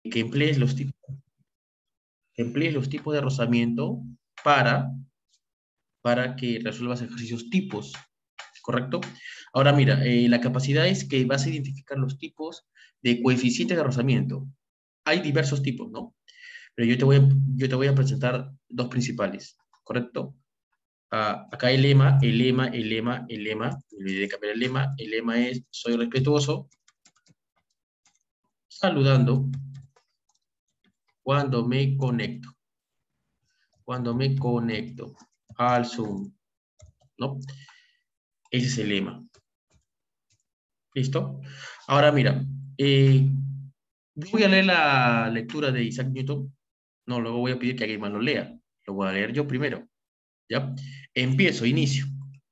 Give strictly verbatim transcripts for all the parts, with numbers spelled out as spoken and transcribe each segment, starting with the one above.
que emplees los tipos, que emplees los tipos de rozamiento para, para que resuelvas ejercicios tipos, ¿correcto? Ahora mira, eh, la capacidad es que vas a identificar los tipos de coeficiente de rozamiento. Hay diversos tipos, ¿no? Pero yo te voy a, yo te voy a presentar dos principales, ¿correcto? Ah, acá el lema, el lema, el lema, el lema, me olvidé de cambiar el lema, el lema es, soy respetuoso, saludando cuando me conecto, cuando me conecto al Zoom, ¿no? Ese es el lema, ¿listo? Ahora mira, eh, voy a leer la lectura de Isaac Newton, no, luego voy a pedir que alguien más lo lea, lo voy a leer yo primero, ¿ya? Empiezo, inicio.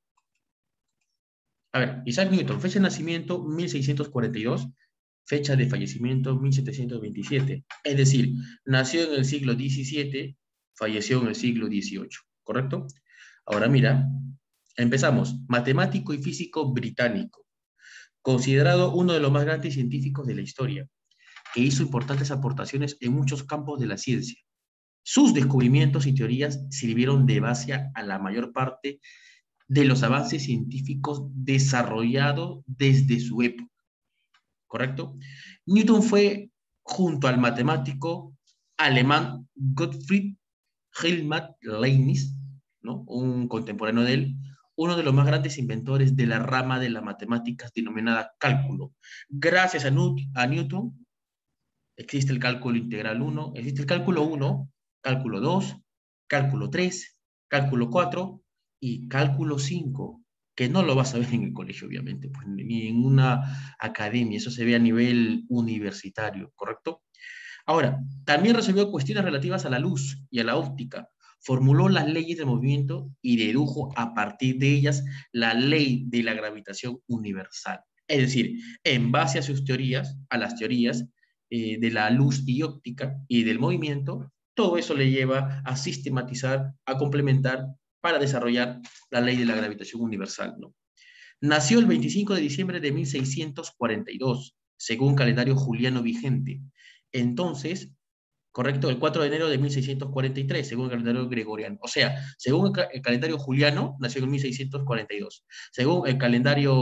A ver, Isaac Newton, fecha de nacimiento mil seiscientos cuarenta y dos, fecha de fallecimiento mil setecientos veintisiete. Es decir, nació en el siglo diecisiete, falleció en el siglo dieciocho, ¿correcto? Ahora mira, empezamos. Matemático y físico británico, considerado uno de los más grandes científicos de la historia, que hizo importantes aportaciones en muchos campos de la ciencia. Sus descubrimientos y teorías sirvieron de base a la mayor parte de los avances científicos desarrollados desde su época, ¿correcto? Newton fue, junto al matemático alemán Gottfried Helmut Leibniz, ¿no? Un contemporáneo de él, uno de los más grandes inventores de la rama de las matemáticas denominada cálculo. Gracias a, Newt a Newton existe el cálculo integral uno, existe el cálculo uno, cálculo dos, cálculo tres, cálculo cuatro y cálculo cinco, que no lo vas a ver en el colegio, obviamente, pues, ni en una academia, eso se ve a nivel universitario, ¿correcto? Ahora, también resolvió cuestiones relativas a la luz y a la óptica, formuló las leyes de movimiento y dedujo a partir de ellas la ley de la gravitación universal. Es decir, en base a sus teorías, a las teorías eh, de la luz y óptica y del movimiento, todo eso le lleva a sistematizar, a complementar para desarrollar la ley de la gravitación universal, ¿no? Nació el veinticinco de diciembre de mil seiscientos cuarenta y dos, según calendario juliano vigente. Entonces, correcto, el cuatro de enero de mil seiscientos cuarenta y tres, según el calendario gregoriano. O sea, según el, ca el calendario juliano, nació en mil seiscientos cuarenta y dos. Según el calendario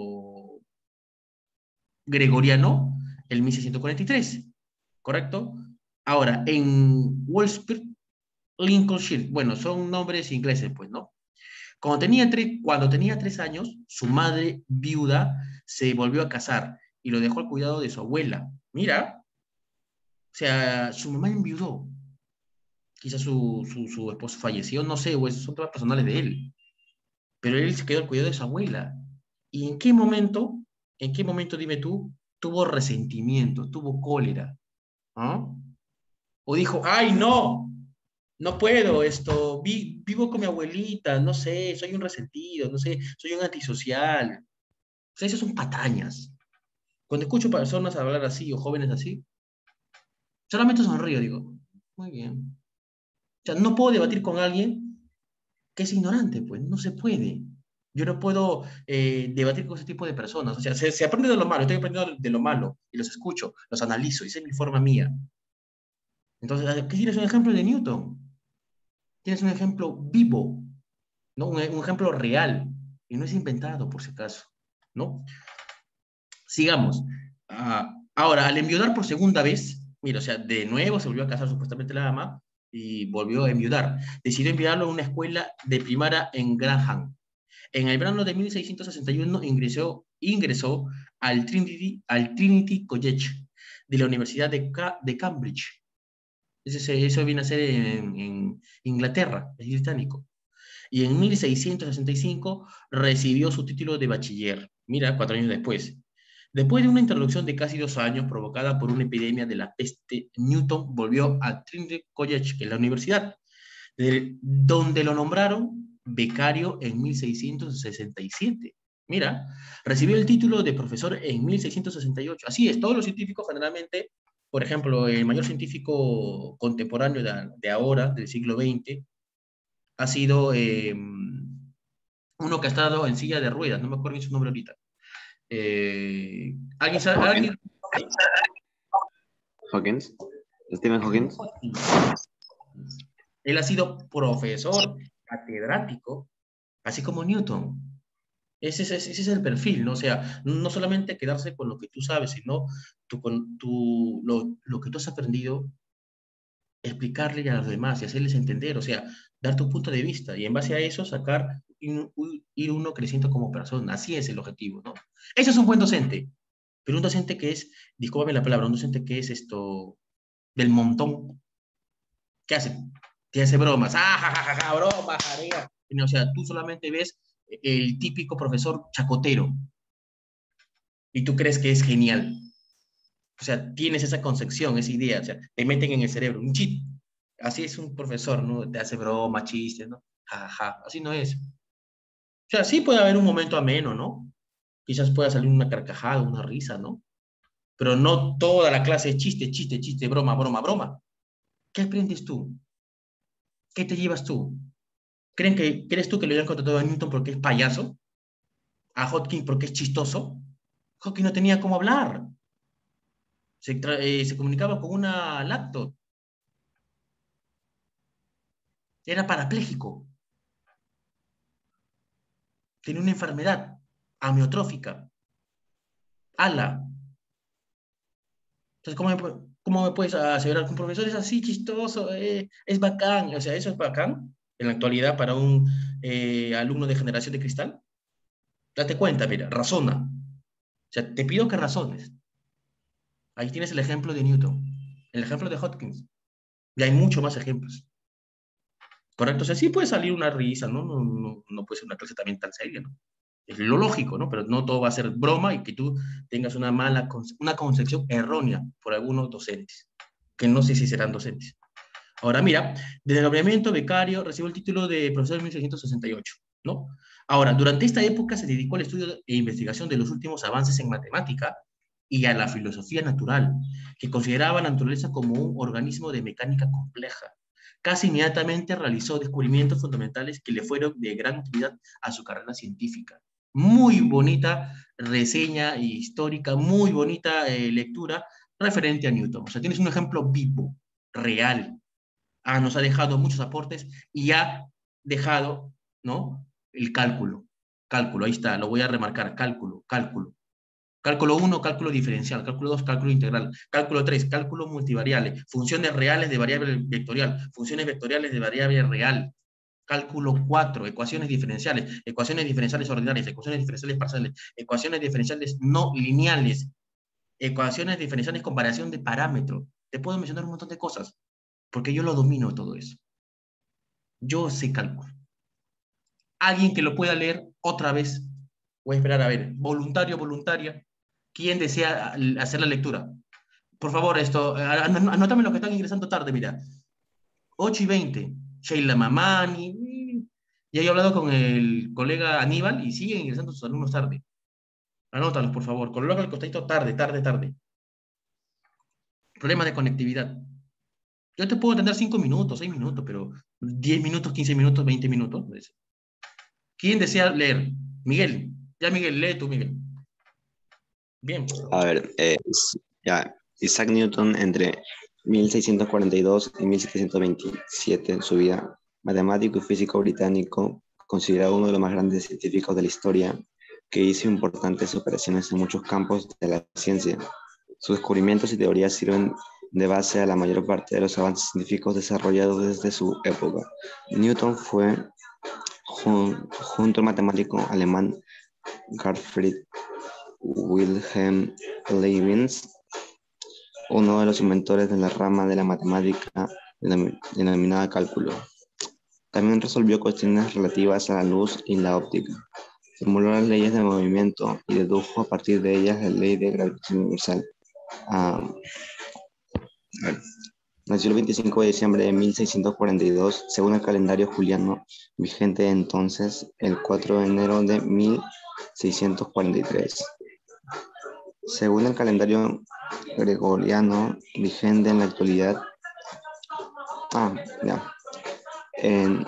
gregoriano, el mil seiscientos cuarenta y tres, ¿correcto? Ahora, en Wolfsburg, Lincolnshire, bueno, son nombres ingleses, pues, ¿no? Cuando tenía, tres, cuando tenía tres años, su madre viuda se volvió a casar y lo dejó al cuidado de su abuela. Mira, o sea, su mamá enviudó. Quizás su, su, su esposo falleció, no sé, o esos son temas personales de él. Pero él se quedó al cuidado de su abuela. ¿Y en qué momento, en qué momento, dime tú, tuvo resentimiento, tuvo cólera? ¿Ah? O dijo, ay, no, no puedo, esto, vi, vivo con mi abuelita, no sé, soy un resentido, no sé, soy un antisocial. O sea, esas son patañas. Cuando escucho personas hablar así o jóvenes así, solamente sonrío, digo, muy bien. O sea, no puedo debatir con alguien que es ignorante, pues, no se puede. Yo no puedo eh, debatir con ese tipo de personas. O sea, se, se aprende de lo malo, estoy aprendiendo de lo malo, y los escucho, los analizo, y esa es mi forma mía. Entonces, aquí tienes un ejemplo de Newton, tienes un ejemplo vivo, ¿no? Un, un ejemplo real, y no es inventado, por si acaso, ¿no? Sigamos. Ah, ahora, al enviudar por segunda vez, mira, o sea, de nuevo se volvió a casar supuestamente la dama y volvió a enviudar. Decidió enviarlo a una escuela de primaria en Graham. En el verano de mil seiscientos sesenta y uno ingresó, ingresó al Trinity, al Trinity College de la Universidad de, Ca de Cambridge. Eso, eso viene a ser en, en Inglaterra, es británico. Y en mil seiscientos sesenta y cinco recibió su título de bachiller. Mira, cuatro años después. Después de una introducción de casi dos años provocada por una epidemia de la peste, Newton volvió a Trinity College, que es la universidad, de, donde lo nombraron becario en mil seiscientos sesenta y siete. Mira, recibió el título de profesor en mil seiscientos sesenta y ocho. Así es, todos los científicos generalmente, por ejemplo, el mayor científico contemporáneo de, de ahora, del siglo veinte, ha sido eh, uno que ha estado en silla de ruedas, no me acuerdo bien su nombre ahorita. Eh, ¿alguien sabe? ¿Alguien? Hawkins. Stephen Hawkins. Él ha sido profesor, catedrático, así como Newton. Ese, es- ese es el perfil, ¿no? O sea, no solamente quedarse con lo que tú sabes, sino tú, con, tú, lo, lo que tú has aprendido, explicarle a los demás y hacerles entender, o sea, dar tu punto de vista y en base a eso sacar, ir, ir uno creciendo como persona. Así es el objetivo, ¿no? Eso es un buen docente, pero un docente que es, discúlpame la palabra, un docente que es esto del montón, ¿qué hace? Te hace bromas, ah, ja, ja, ja, ja, bromas, jarea. O sea, tú solamente ves el típico profesor chacotero y tú crees que es genial. O sea, tienes esa concepción, esa idea, o sea, te meten en el cerebro, un chip. Así es un profesor, ¿no? Te hace broma, chistes, ¿no? Jaja, así no es. O sea, sí puede haber un momento ameno, ¿no? Quizás pueda salir una carcajada, una risa, ¿no? Pero no toda la clase es chiste, chiste, chiste, broma, broma, broma. ¿Qué aprendes tú? ¿Qué te llevas tú? ¿Creen que, ¿Crees tú que lo hayan contratado a Newton porque es payaso? ¿A Hopkins porque es chistoso? Hopkins no tenía cómo hablar. Se, tra- eh, se comunicaba con una laptop. Era parapléjico. Tenía una enfermedad amiotrófica. Ala. Entonces, ¿cómo me, cómo me puedes asegurar que un profesor es así chistoso? Eh, es bacán. O sea, eso es bacán en la actualidad para un eh, alumno de generación de cristal. Date cuenta, mira, razona. O sea, te pido que razones. Ahí tienes el ejemplo de Newton, el ejemplo de Hopkins. Y hay muchos más ejemplos. ¿Correcto? O sea, sí puede salir una risa, ¿no? No, no, no puede ser una clase también tan seria, ¿no? Es lo lógico, ¿no? Pero no todo va a ser broma y que tú tengas una mala, conce- una concepción errónea por algunos docentes, que no sé si serán docentes. Ahora, mira, desde el nombramiento becario recibió el título de profesor en mil seiscientos sesenta y ocho, ¿no? Ahora, durante esta época se dedicó al estudio e investigación de los últimos avances en matemática y a la filosofía natural, que consideraba la naturaleza como un organismo de mecánica compleja. Casi inmediatamente realizó descubrimientos fundamentales que le fueron de gran utilidad a su carrera científica. Muy bonita reseña histórica, muy bonita eh, lectura referente a Newton. O sea, tienes un ejemplo vivo, real. Ah, nos ha dejado muchos aportes y ha dejado, ¿no? El cálculo. Cálculo, ahí está, lo voy a remarcar, cálculo, cálculo. Cálculo uno, cálculo diferencial. Cálculo dos, cálculo integral. Cálculo tres, cálculo multivariable. Funciones reales de variable vectorial. Funciones vectoriales de variable real. Cálculo cuatro, ecuaciones diferenciales. Ecuaciones diferenciales ordinarias. Ecuaciones diferenciales parciales. Ecuaciones diferenciales no lineales. Ecuaciones diferenciales con variación de parámetro. Te puedo mencionar un montón de cosas, porque yo lo domino todo eso. Yo sé cálculo. Alguien que lo pueda leer otra vez. Voy a esperar a ver. Voluntario, voluntaria. ¿Quién desea hacer la lectura? Por favor, esto, anótame los que están ingresando tarde, mira. ocho y veinte. Sheila Mamani. Ya he hablado con el colega Aníbal y siguen ingresando sus alumnos tarde. Anótalos, por favor. Coloca el costadito tarde, tarde, tarde. Problema de conectividad. Yo te puedo atender cinco minutos, seis minutos, pero diez minutos, quince minutos, veinte minutos. ¿Quién desea leer? Miguel. Ya, Miguel, lee tú, Miguel. Bien. A ver, eh, is- ya, Isaac Newton entre mil seiscientos cuarenta y dos y mil setecientos veintisiete en su vida, matemático y físico británico, considerado uno de los más grandes científicos de la historia, que hizo importantes operaciones en muchos campos de la ciencia. Sus descubrimientos y teorías sirven de base a la mayor parte de los avances científicos desarrollados desde su época. Newton fue, jun- junto al matemático alemán Gottfried Wilhelm Leibniz, uno de los inventores de la rama de la matemática denominada cálculo. También resolvió cuestiones relativas a la luz y la óptica. Formuló las leyes de movimiento y dedujo a partir de ellas la ley de gravitación universal. Uh, Nació el veinticinco de diciembre de mil seiscientos cuarenta y dos, según el calendario juliano vigente entonces, el cuatro de enero de mil seiscientos cuarenta y tres. Según el calendario gregoriano vigente en la actualidad, ah, ya, en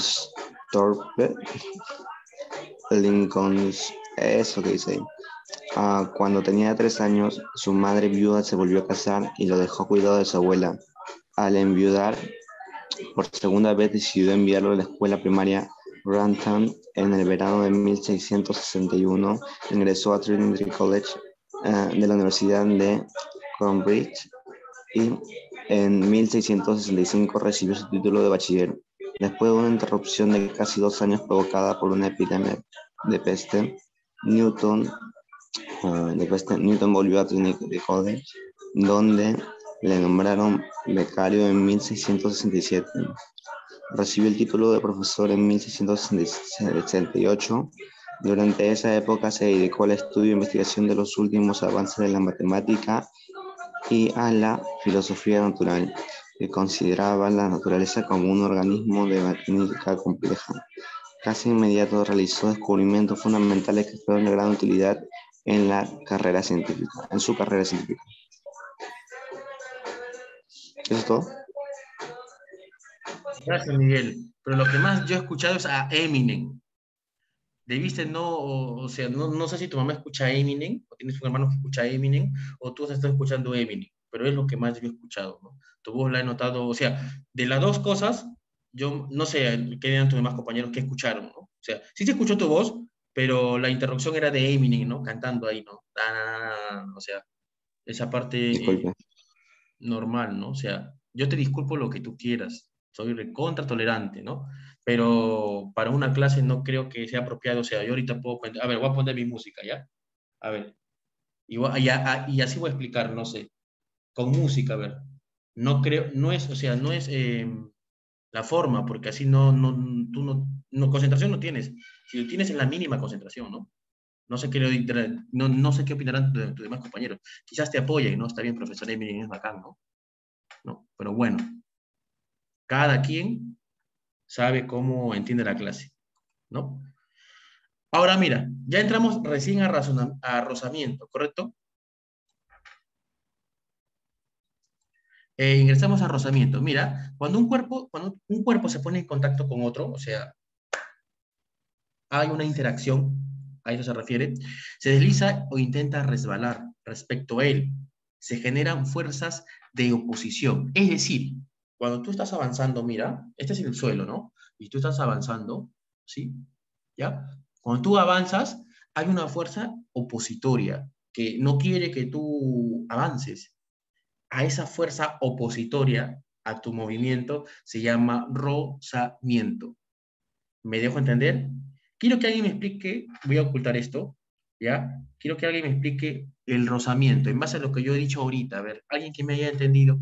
Woolsthorpe, Lincoln, eso que dice ahí, Ah, cuando tenía tres años, su madre viuda se volvió a casar y lo dejó a cuidado de su abuela. Al enviudar, por segunda vez decidió enviarlo a la escuela primaria Grantham. En el verano de mil seiscientos sesenta y uno ingresó a Trinity College eh, de la Universidad de Cambridge y en mil seiscientos sesenta y cinco recibió su título de bachiller. Después de una interrupción de casi dos años provocada por una epidemia de peste, Newton, uh, de peste, Newton volvió a Trinity College, donde le nombraron becario en mil seiscientos sesenta y siete. Recibió el título de profesor en mil seiscientos sesenta y ocho. Durante esa época se dedicó al estudio e investigación de los últimos avances de la matemática y a la filosofía natural, que consideraba la naturaleza como un organismo de mecánica compleja. Casi inmediato realizó descubrimientos fundamentales que fueron de gran utilidad en la carrera científica, en su carrera científica. ¿Eso es todo? Gracias, Miguel. Pero lo que más yo he escuchado es a Eminem. Debiste no, o, o sea, no, no sé si tu mamá escucha Eminem, o tienes un hermano que escucha Eminem, o tú estás escuchando Eminem, pero es lo que más yo he escuchado, ¿no? Tu voz la he notado, o sea, de las dos cosas, yo no sé qué eran tus demás compañeros que escucharon, ¿no? O sea, sí se escuchó tu voz, pero la interrupción era de Eminem, ¿no? Cantando ahí, ¿no? Ah, o sea, esa parte eh, Disculpe. normal, ¿no? O sea, yo te disculpo lo que tú quieras, soy recontra tolerante, ¿no? Pero para una clase no creo que sea apropiado, o sea, yo ahorita puedo, a ver, voy a poner mi música, ¿ya? A ver, y, voy- y, a- y así voy a explicar, no sé, con música, a ver, no creo, no es, o sea, no es eh, la forma, porque así no, no, tú no, no, concentración no tienes, si lo tienes en la mínima concentración, ¿no? No sé qué, no, no sé qué opinarán tus tus demás compañeros, quizás te apoyen, ¿no? Está bien, profesor Emily, es bacán, ¿no? ¿No? Pero bueno, cada quien sabe cómo entiende la clase, ¿no? Ahora mira, ya entramos recién a, razona, a rozamiento, ¿correcto? Eh, ingresamos a rozamiento. Mira, cuando un cuerpo, cuando un cuerpo se pone en contacto con otro, o sea, hay una interacción, a eso se refiere, se desliza o intenta resbalar respecto a él. Se generan fuerzas de oposición. Es decir, cuando tú estás avanzando, mira, este es el suelo, ¿no? Y tú estás avanzando, ¿sí? ¿Ya? Cuando tú avanzas, hay una fuerza opositoria que no quiere que tú avances. A esa fuerza opositoria a tu movimiento se llama rozamiento. ¿Me dejo entender? Quiero que alguien me explique, voy a ocultar esto, ¿ya? Quiero que alguien me explique el rozamiento, en base a lo que yo he dicho ahorita. A ver, alguien que me haya entendido,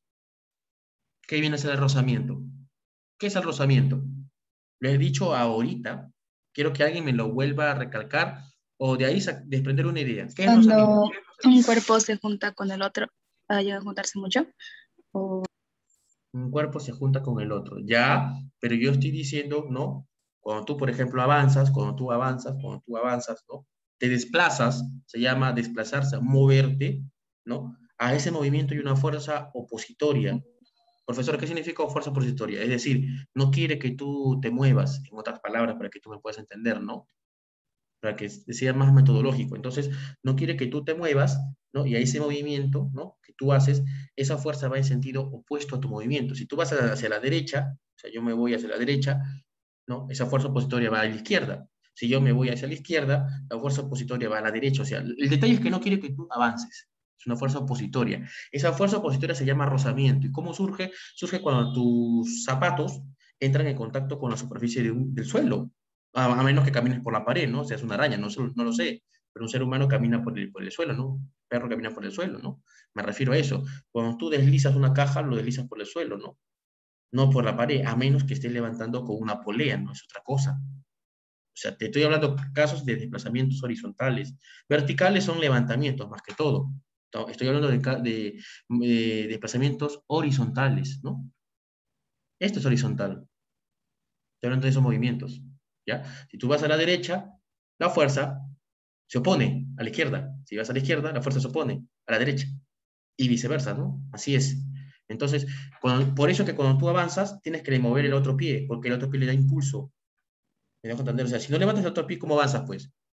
¿qué viene a ser el rozamiento? ¿Qué es el rozamiento? Lo he dicho ahorita, quiero que alguien me lo vuelva a recalcar o de ahí desprender una idea. ¿Qué es rozamiento? Cuando un cuerpo se junta con el otro, ¿ha llegado a juntarse mucho? O Un cuerpo se junta con el otro, ya, pero yo estoy diciendo, ¿no? Cuando tú, por ejemplo, avanzas, cuando tú avanzas, cuando tú avanzas, ¿no? Te desplazas, se llama desplazarse, moverte, ¿no? A ese movimiento hay una fuerza opositoria. Profesor, ¿qué significa fuerza opositoria? Es decir, no quiere que tú te muevas, en otras palabras, para que tú me puedas entender, ¿no? Para que sea más metodológico. Entonces, no quiere que tú te muevas, ¿no? Y a ese movimiento, ¿no? Que tú haces, esa fuerza va en sentido opuesto a tu movimiento. Si tú vas hacia la derecha, o sea, yo me voy hacia la derecha, ¿no? Esa fuerza opositoria va a la izquierda. Si yo me voy hacia la izquierda, la fuerza opositoria va a la derecha. O sea, el detalle es que no quiere que tú avances. Es una fuerza opositoria. Esa fuerza opositoria se llama rozamiento. ¿Y cómo surge? Surge cuando tus zapatos entran en contacto con la superficie de un, del suelo. A, a, menos que camines por la pared, ¿no? O sea, es una araña, no, no lo sé. Pero un ser humano camina por el, por el suelo, ¿no? Un perro camina por el suelo, ¿no? Me refiero a eso. Cuando tú deslizas una caja, lo deslizas por el suelo, ¿no? No por la pared, a menos que estés levantando con una polea, no es otra cosa. O sea, te estoy hablando de casos de desplazamientos horizontales. Verticales son levantamientos, más que todo. Estoy hablando de, de, de desplazamientos horizontales, ¿no? Esto es horizontal. Estoy hablando de esos movimientos, ¿ya? Si tú vas a la derecha, la fuerza se opone a la izquierda. Si vas a la izquierda, la fuerza se opone a la derecha. Y viceversa, ¿no? Así es. Entonces, cuando, por eso que cuando tú avanzas, tienes que mover el otro pie, porque el otro pie le da impulso. ¿Me dejo entender? O sea, si no levantas el otro pie, ¿cómo avanzas, pues?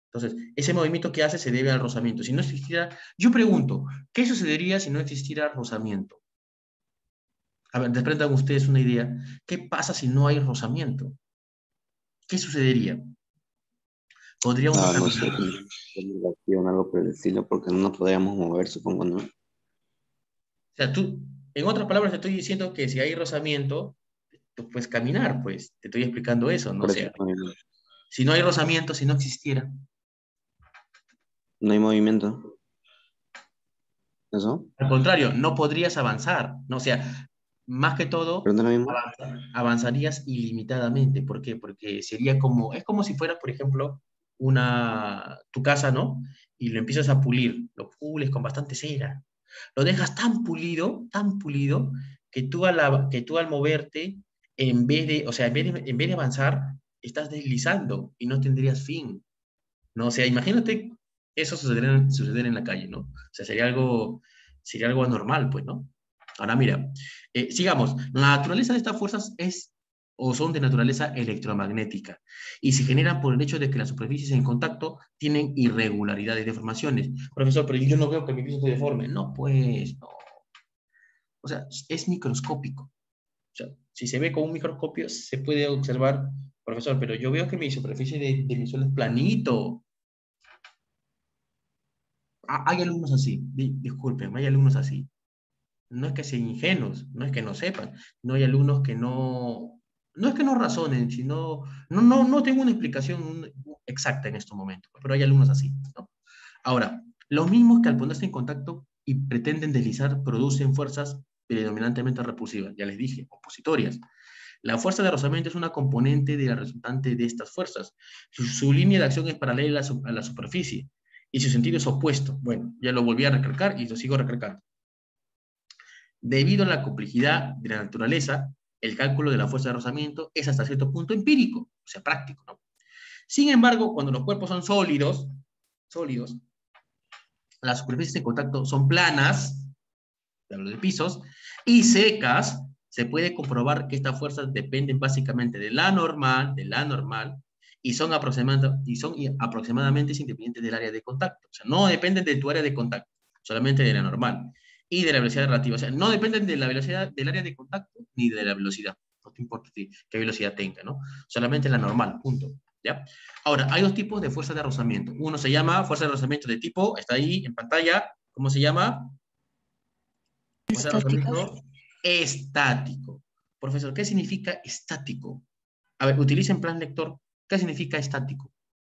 Entonces, ese movimiento que hace se debe al rozamiento. Si no existiera, yo pregunto, ¿qué sucedería si no existiera rozamiento? A ver, desprendan ustedes una idea. ¿Qué pasa si no hay rozamiento? ¿Qué sucedería? ¿Podría uno Ah, no caminar? sé, como vibración, algo por el estilo, porque no nos podríamos mover, supongo, ¿no? O sea, tú, en otras palabras, te estoy diciendo que si hay rozamiento, tú puedes caminar, pues. Te estoy explicando eso, ¿no? O Por eso sea, no hay, si no hay rozamiento, si no existiera, no hay movimiento. ¿Eso? al contrario, no podrías avanzar, ¿no? O sea, más que ¿Pero todo, no es lo mismo? avanza- avanzarías ilimitadamente. ¿Por qué? Porque sería como, es como si fuera, por ejemplo, una, tu casa, ¿no? Y lo empiezas a pulir, lo pules con bastante cera. Lo dejas tan pulido, tan pulido, que tú al, av- que tú al moverte, en vez de, o sea, en vez de, en vez de avanzar, estás deslizando y no tendrías fin, ¿no? O sea, imagínate eso suceder en, suceder en la calle, ¿no? O sea, sería algo, sería algo anormal, pues, ¿no? Ahora mira, eh, sigamos. La naturaleza de estas fuerzas es o son de naturaleza electromagnética y se generan por el hecho de que las superficies en contacto tienen irregularidades, deformaciones. Profesor, pero yo no veo que mi piso se deforme. No, pues, no. O sea, es microscópico. O sea, si se ve con un microscopio, se puede observar, profesor, pero yo veo que mi superficie de, de mi suelo es planito. Ah, hay alumnos así, di- disculpen, hay alumnos así. No es que sean ingenuos, no es que no sepan, no hay alumnos que no, no es que no razonen, sino, no, no, no tengo una explicación exacta en estos momentos, pero hay alumnos así, ¿no? Ahora, los mismos que al ponerse en contacto y pretenden deslizar producen fuerzas predominantemente repulsivas, ya les dije, opositorias. La fuerza de rozamiento es una componente de la resultante de estas fuerzas. Su, su línea de acción es paralela a, su, a la superficie y su sentido es opuesto. Bueno, ya lo volví a recalcar y lo sigo recalcando. Debido a la complejidad de la naturaleza, el cálculo de la fuerza de rozamiento es hasta cierto punto empírico, o sea, práctico, ¿no? Sin embargo, cuando los cuerpos son sólidos, sólidos, las superficies de contacto son planas, hablo de pisos, y secas, se puede comprobar que estas fuerzas dependen básicamente de la normal, de la normal, y son, aproximadamente, y son aproximadamente independientes del área de contacto. O sea, no dependen de tu área de contacto, solamente de la normal. Y de la velocidad relativa. O sea, no dependen de la velocidad del área de contacto ni de la velocidad. No te importa qué velocidad tenga, ¿no? Solamente la normal, punto. ¿Ya? Ahora, hay dos tipos de fuerza de rozamiento. Uno se llama fuerza de rozamiento de tipo, está ahí en pantalla, ¿cómo se llama? Fuerza de Estática. rozamiento estático. Profesor, ¿qué significa estático? A ver, utilice en plan lector. ¿Qué significa estático?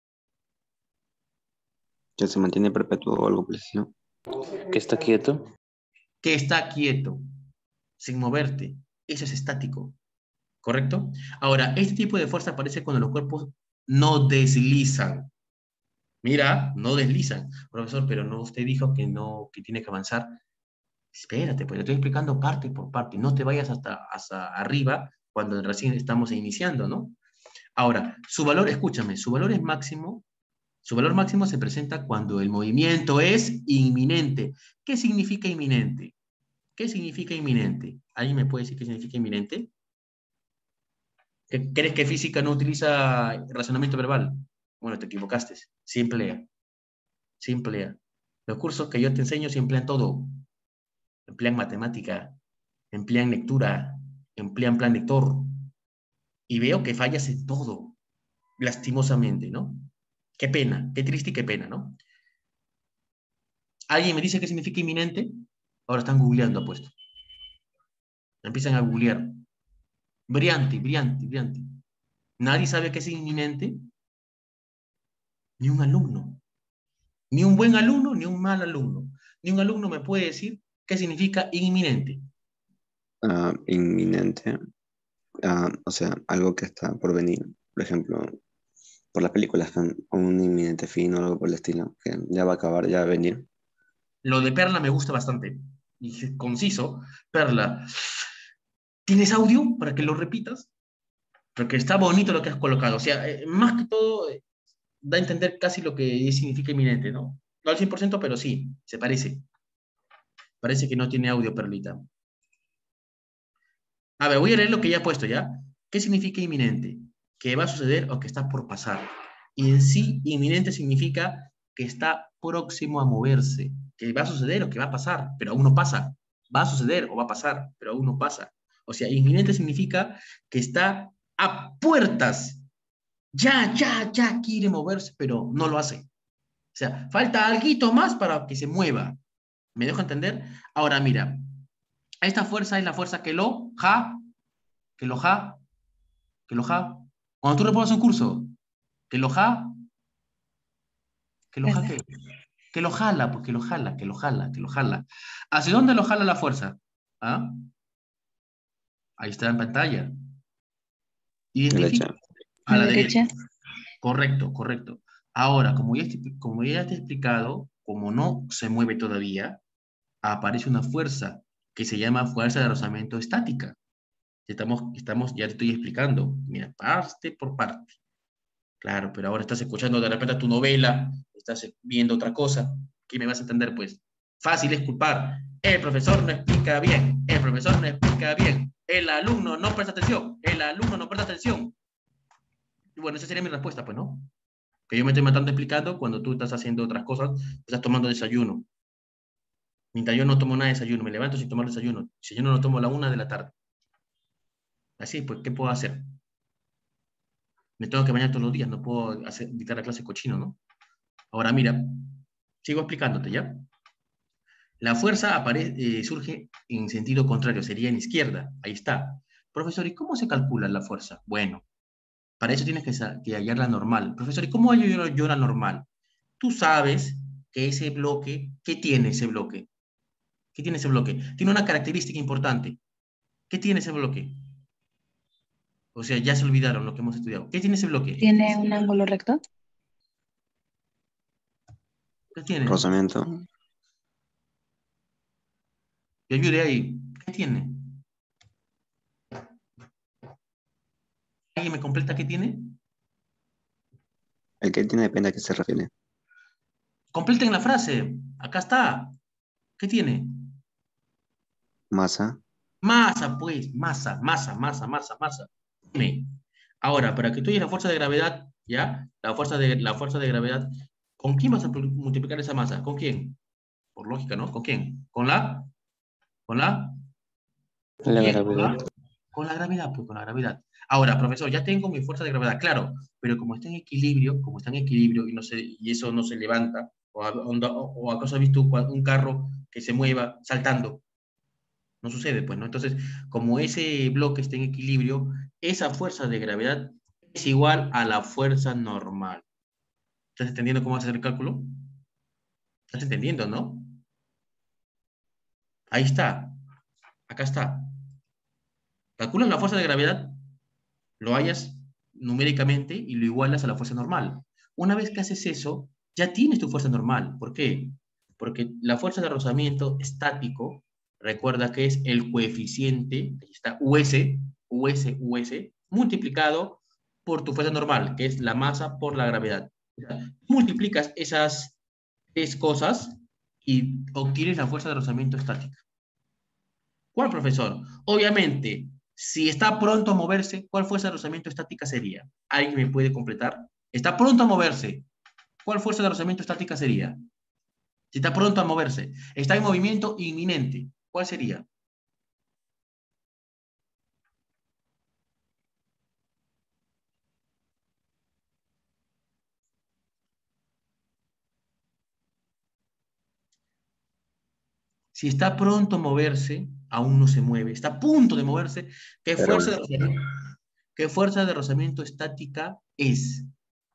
Que se mantiene perpetuo o algo por el estilo. ¿Que está quieto? Que está quieto, sin moverte. Eso es estático, ¿correcto? Ahora, este tipo de fuerza aparece cuando los cuerpos no deslizan. Mira, no deslizan. Profesor, pero no, usted dijo que no, que tiene que avanzar. Espérate, pues le estoy explicando parte por parte. No te vayas hasta, hasta arriba cuando recién estamos iniciando, ¿no? Ahora, su valor, escúchame, su valor es máximo. Su valor máximo se presenta cuando el movimiento es inminente. ¿Qué significa inminente? ¿Qué significa inminente? ¿Alguien me puede decir qué significa inminente? ¿Qué- ¿Crees que física no utiliza razonamiento verbal? Bueno, te equivocaste. Sí emplea. Sí emplea. Los cursos que yo te enseño sí emplean todo. Emplean matemática, emplean lectura, emplean plan lector. Y veo que fallas en todo, lastimosamente, ¿no? Qué pena, qué triste y qué pena, ¿no? ¿Alguien me dice qué significa inminente? Ahora están googleando, apuesto. Empiezan a googlear. Brillante, brillante, brillante. Nadie sabe qué es inminente, ni un alumno. Ni un buen alumno, ni un mal alumno. Ni un alumno me puede decir qué significa inminente. Ah, inminente. Ah, o sea, algo que está por venir. Por ejemplo, por las películas, con un inminente fin o algo por el estilo, que ya va a acabar, ya va a venir. Lo de Perla me gusta bastante. Y conciso. Perla, ¿tienes audio para que lo repitas? Porque está bonito lo que has colocado. O sea, eh, más que todo, eh, da a entender casi lo que significa inminente, ¿no? No al cien por ciento, pero sí, se parece. Parece que no tiene audio, Perlita. A ver, voy a leer lo que ya he puesto, ¿ya? ¿Qué significa inminente? Que va a suceder o que está por pasar. Y en sí, inminente significa que está próximo a moverse, que va a suceder o que va a pasar, pero aún no pasa. Va a suceder o va a pasar, pero aún no pasa. O sea, inminente significa que está a puertas. Ya, ya, ya quiere moverse, pero no lo hace. O sea, falta algo más para que se mueva. ¿Me dejo entender? Ahora, mira, esta fuerza es la fuerza que lo ja, que lo ja, que lo ja. Cuando tú repones un curso, que lo ja, que lo ja, ¿verdad? ¿qué? Que lo jala, pues que lo jala, que lo jala, que lo jala. ¿Hacia dónde lo jala la fuerza? ¿Ah? Ahí está en pantalla. Identifica Derecha. a La la derecha. derecha. Correcto, correcto. Ahora, como ya, te- como ya te he explicado, como no se mueve todavía, aparece una fuerza que se llama fuerza de rozamiento estática. Estamos, estamos, ya te estoy explicando, mira, parte por parte. Claro, pero ahora estás escuchando de repente tu novela, estás viendo otra cosa. ¿Qué me vas a entender, pues? Fácil es culpar. El profesor no explica bien, el profesor no explica bien, el alumno no presta atención, el alumno no presta atención. Y bueno, esa sería mi respuesta, pues, ¿no? Que yo me estoy matando explicando cuando tú estás haciendo otras cosas, estás tomando desayuno. Mientras yo no tomo nada de desayuno, me levanto sin tomar desayuno. Si yo no lo tomo a la una de la tarde. Así, pues, ¿qué puedo hacer? Me tengo que bañar todos los días, no puedo hacer, dictar la clase cochino, ¿no? Ahora mira, sigo explicándote, ¿ya? La fuerza apare- eh, surge en sentido contrario, sería en izquierda. Ahí está. Profesor, ¿y cómo se calcula la fuerza? Bueno, para eso tienes que, sa- que hallar la normal. Profesor, ¿y cómo hallo yo, yo la normal? Tú sabes que ese bloque, ¿qué tiene ese bloque? ¿Qué tiene ese bloque? Tiene una característica importante. ¿Qué tiene ese bloque? O sea, ya se olvidaron lo que hemos estudiado. ¿Qué tiene ese bloque? Tiene un ángulo recto. ¿Qué tiene? Rozamiento. Yo ayude ahí. ¿Qué tiene? ¿Alguien me completa qué tiene? El que tiene depende a qué se refiere. Completen la frase. Acá está. ¿Qué tiene? Masa. Masa, pues, masa, masa, masa, masa, masa. Dime. Ahora, para que tú hayas la fuerza de gravedad, ¿ya? La fuerza de, la fuerza de gravedad, ¿con quién vas a pl- multiplicar esa masa? ¿Con quién? Por lógica, ¿no? ¿Con quién? ¿Con la? ¿Con la? ¿Con La quién? ¿Con gravedad. la? Con la gravedad, pues, con la gravedad. Ahora, profesor, ya tengo mi fuerza de gravedad, claro, pero como está en equilibrio, como está en equilibrio y, no se, y eso no se levanta, o, a- onda- o, o acaso has visto un cua- un carro que se mueva saltando, no sucede, pues, ¿no? Entonces, como ese bloque está en equilibrio, esa fuerza de gravedad es igual a la fuerza normal. ¿Estás entendiendo cómo hacer el cálculo? ¿Estás entendiendo, no? Ahí está, acá está. Calculas la fuerza de gravedad, lo hallas numéricamente y lo igualas a la fuerza normal. Una vez que haces eso, ya tienes tu fuerza normal. ¿Por qué? Porque la fuerza de rozamiento estático, recuerda que es el coeficiente, ahí está, U S, U S, U S, multiplicado por tu fuerza normal, que es la masa por la gravedad. O sea, multiplicas esas tres cosas y obtienes la fuerza de rozamiento estática. ¿Cuál, profesor? Obviamente, si está pronto a moverse, ¿cuál fuerza de rozamiento estática sería? ¿Alguien me puede completar? Está pronto a moverse. ¿Cuál fuerza de rozamiento estática sería? Si está pronto a moverse. Está en movimiento inminente. ¿Cuál sería? Si está pronto a moverse, aún no se mueve. Está a punto de moverse. ¿Qué Pero fuerza de rozamiento, qué fuerza de rozamiento estática es?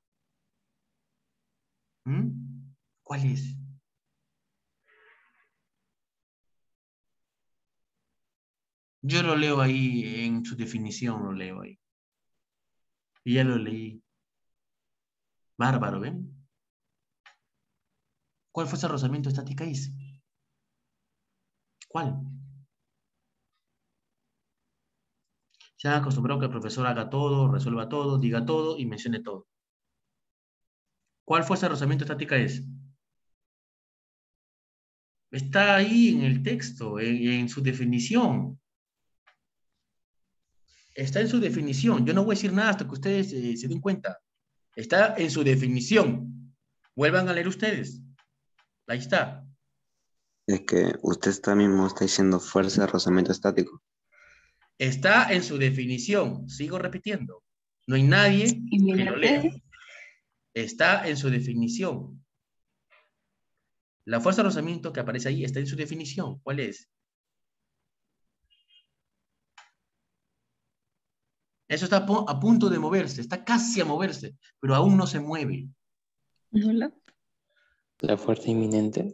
¿Mm? ¿Cuál es? Yo lo leo ahí en su definición, lo leo ahí. Y ya lo leí. Bárbaro, ¿ven? ¿Cuál fuerza de rozamiento estática es? ¿Cuál? Se han acostumbrado que el profesor haga todo, resuelva todo, diga todo y mencione todo. ¿Cuál fuerza de rozamiento estática es? Está ahí en el texto, en, en su definición. Está en su definición. Yo no voy a decir nada hasta que ustedes eh, se den cuenta. Está en su definición. Vuelvan a leer ustedes. Ahí está. Es que usted está mismo está diciendo fuerza de rozamiento estático. Está en su definición. Sigo repitiendo. No hay nadie que lo lea. Inminente. Está en su definición. La fuerza de rozamiento que aparece ahí está en su definición. ¿Cuál es? Eso está a punto de moverse. Está casi a moverse, pero aún no se mueve. Nula. La fuerza inminente.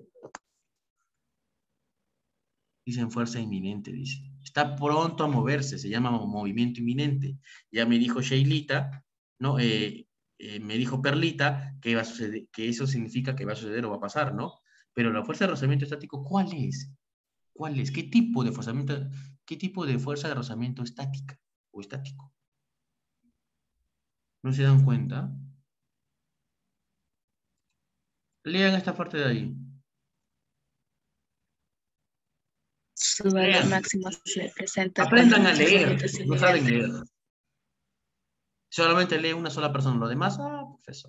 Dicen fuerza inminente, dice. Está pronto a moverse, se llama movimiento inminente. Ya me dijo Sheilita, ¿no? Eh, eh, me dijo Perlita que, va a suceder, que eso significa que va a suceder o va a pasar, ¿no? Pero la fuerza de rozamiento estático, ¿cuál es? ¿Cuál es? ¿Qué tipo de forzamiento, qué tipo de fuerza de rozamiento estática o estático? ¿No se dan cuenta? Lean esta parte de ahí. Su valor Lean. máximo se presenta Aprendan cuando a el leer. rozamiento es No saben inminente. leer. Solamente lee una sola persona. Lo demás, ah, profesor.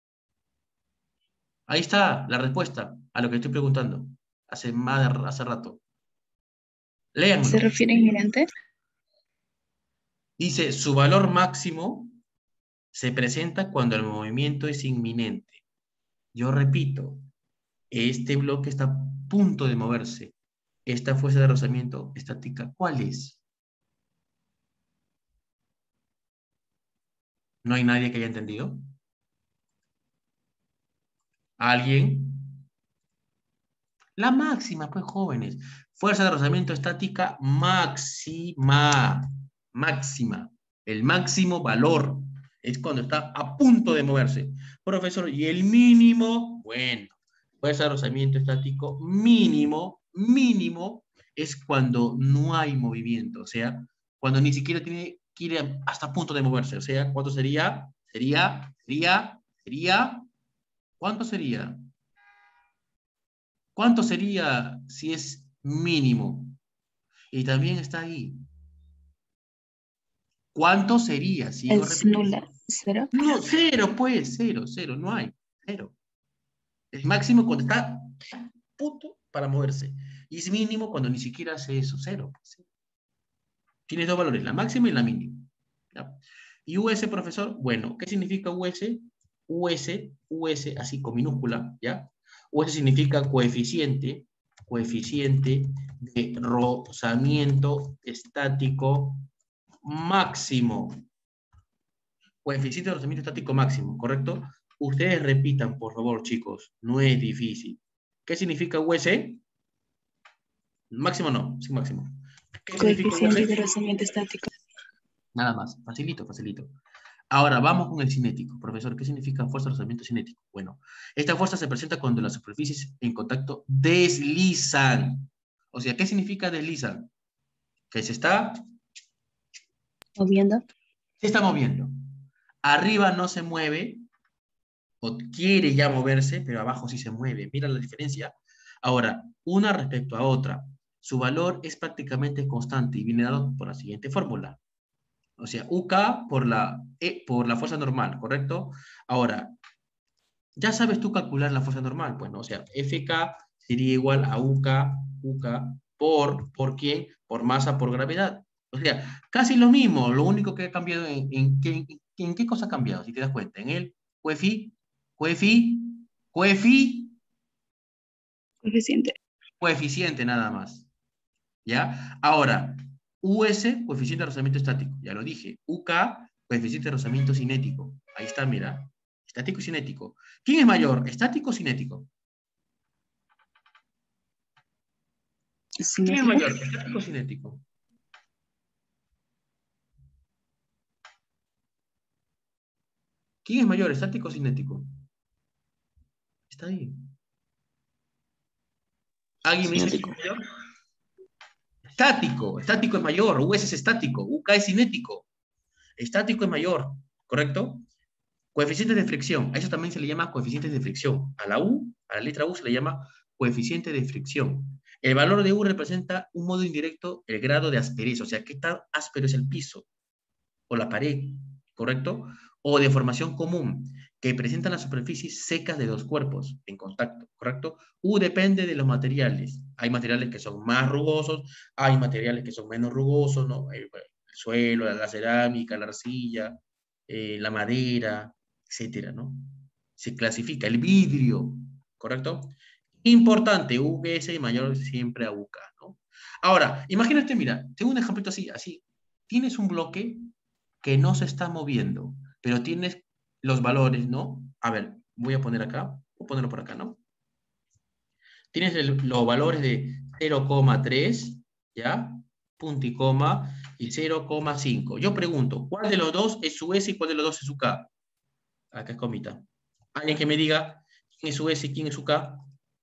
Ahí está la respuesta a lo que estoy preguntando. Hace más de, hace rato. Léanlo. ¿Se refiere a inminente? Dice, su valor máximo se presenta cuando el movimiento es inminente. Yo repito, este bloque está a punto de moverse. Esta fuerza de rozamiento estática, ¿cuál es? ¿No hay nadie que haya entendido? ¿Alguien? La máxima, pues, jóvenes. Fuerza de rozamiento estática máxima. Máxima. El máximo valor. Es cuando está a punto de moverse. Profesor, ¿y el mínimo? Bueno, fuerza de rozamiento estático mínimo, mínimo, es cuando no hay movimiento. O sea, cuando ni siquiera tiene que ir hasta a punto de moverse. O sea, ¿cuánto sería? Sería, sería, sería, ¿cuánto sería? ¿Cuánto sería si es mínimo? Y también está ahí. ¿Cuánto sería? Sigo Es repitiendo. nula. ¿Cero? No, cero, pues, cero, cero, no hay, cero. El máximo cuando está a punto para moverse. Y es mínimo cuando ni siquiera hace eso, cero. Pues. Tienes dos valores, la máxima y la mínima. ¿Ya? Y U S, profesor, bueno, ¿qué significa U S? U S, U S, así con minúscula, ¿ya? U S significa coeficiente, coeficiente de rozamiento estático máximo. Coeficiente de rozamiento estático máximo, ¿correcto? Ustedes repitan, por favor, chicos, no es difícil. ¿Qué significa U S? Máximo no, sin máximo. ¿Qué significa Coeficiente U S? de rozamiento estático. Nada más, facilito, facilito. Ahora, vamos con el cinético. Profesor, ¿qué significa fuerza de rozamiento cinético? Bueno, esta fuerza se presenta cuando las superficies en contacto deslizan. O sea, ¿qué significa deslizan? Que se está, Moviendo. se está moviendo. Arriba no se mueve, o quiere ya moverse, pero abajo sí se mueve. Mira la diferencia. Ahora, una respecto a otra. Su valor es prácticamente constante y viene dado por la siguiente fórmula. O sea, U K por la, e, por la fuerza normal, ¿correcto? Ahora, ya sabes tú calcular la fuerza normal, pues, ¿no? O sea, F K sería igual a U K, U K por, ¿por quién? Por masa por gravedad. O sea, casi lo mismo, lo único que ha cambiado, ¿en, en, en, en qué cosa ha cambiado? Si te das cuenta, en el coefi, coefi, coefi, Coeficiente. coeficiente nada más. ¿Ya? Ahora, U S, coeficiente de rozamiento estático, ya lo dije. U K, coeficiente de rozamiento cinético. Ahí está, mira. Estático y cinético. ¿Quién es mayor, estático o cinético? ¿Quién es Cinético. mayor, estático o cinético? ¿Quién es mayor, estático o cinético? Está ahí. ¿Alguien me dice quién Cinético. es mayor? Estático. Estático es mayor. U S es estático. U K es cinético. Estático es mayor. ¿Correcto? Coeficientes de fricción. A eso también se le llama coeficientes de fricción. A la U, a la letra U se le llama coeficiente de fricción. El valor de U representa un modo indirecto el grado de aspereza. O sea, qué tan áspero es el piso o la pared. ¿Correcto? o deformación común, que presentan las superficies secas de dos cuerpos en contacto, ¿correcto? U depende de los materiales. Hay materiales que son más rugosos, hay materiales que son menos rugosos, ¿no? El, el suelo, la, la cerámica, la arcilla, eh, la madera, etcétera, ¿no? Se clasifica el vidrio, ¿correcto? Importante, U V S mayor siempre a U K, ¿no? Ahora, imagínate, mira, tengo un ejemplito así, así. Tienes un bloque que no se está moviendo, pero tienes los valores, ¿no? A ver, voy a poner acá, voy a ponerlo por acá, ¿no? Tienes el, los valores de cero coma tres, ¿ya? Punto y coma, y cero coma cinco. Yo pregunto, ¿cuál de los dos es su S y cuál de los dos es su K? Acá es comita. Alguien que me diga quién es su S y quién es su K.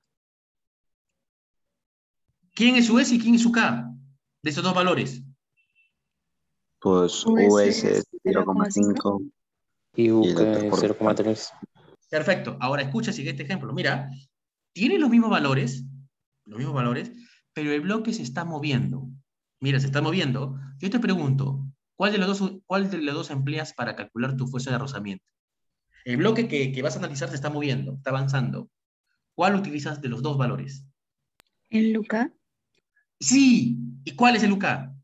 ¿Quién es su S y quién es su K? De esos dos valores. Pues U U S S es cero coma cinco Y y U el K otro es por cero coma tres. Perfecto. Ahora escucha el siguiente ejemplo. Mira, tiene los mismos valores, los mismos valores, pero el bloque se está moviendo. Mira, se está moviendo. Yo te pregunto, ¿cuál de los dos, cuál de los dos empleas para calcular tu fuerza de rozamiento? El bloque que, que vas a analizar se está moviendo, está avanzando. ¿Cuál utilizas de los dos valores? El U K. Sí. ¿Y cuál es el U K?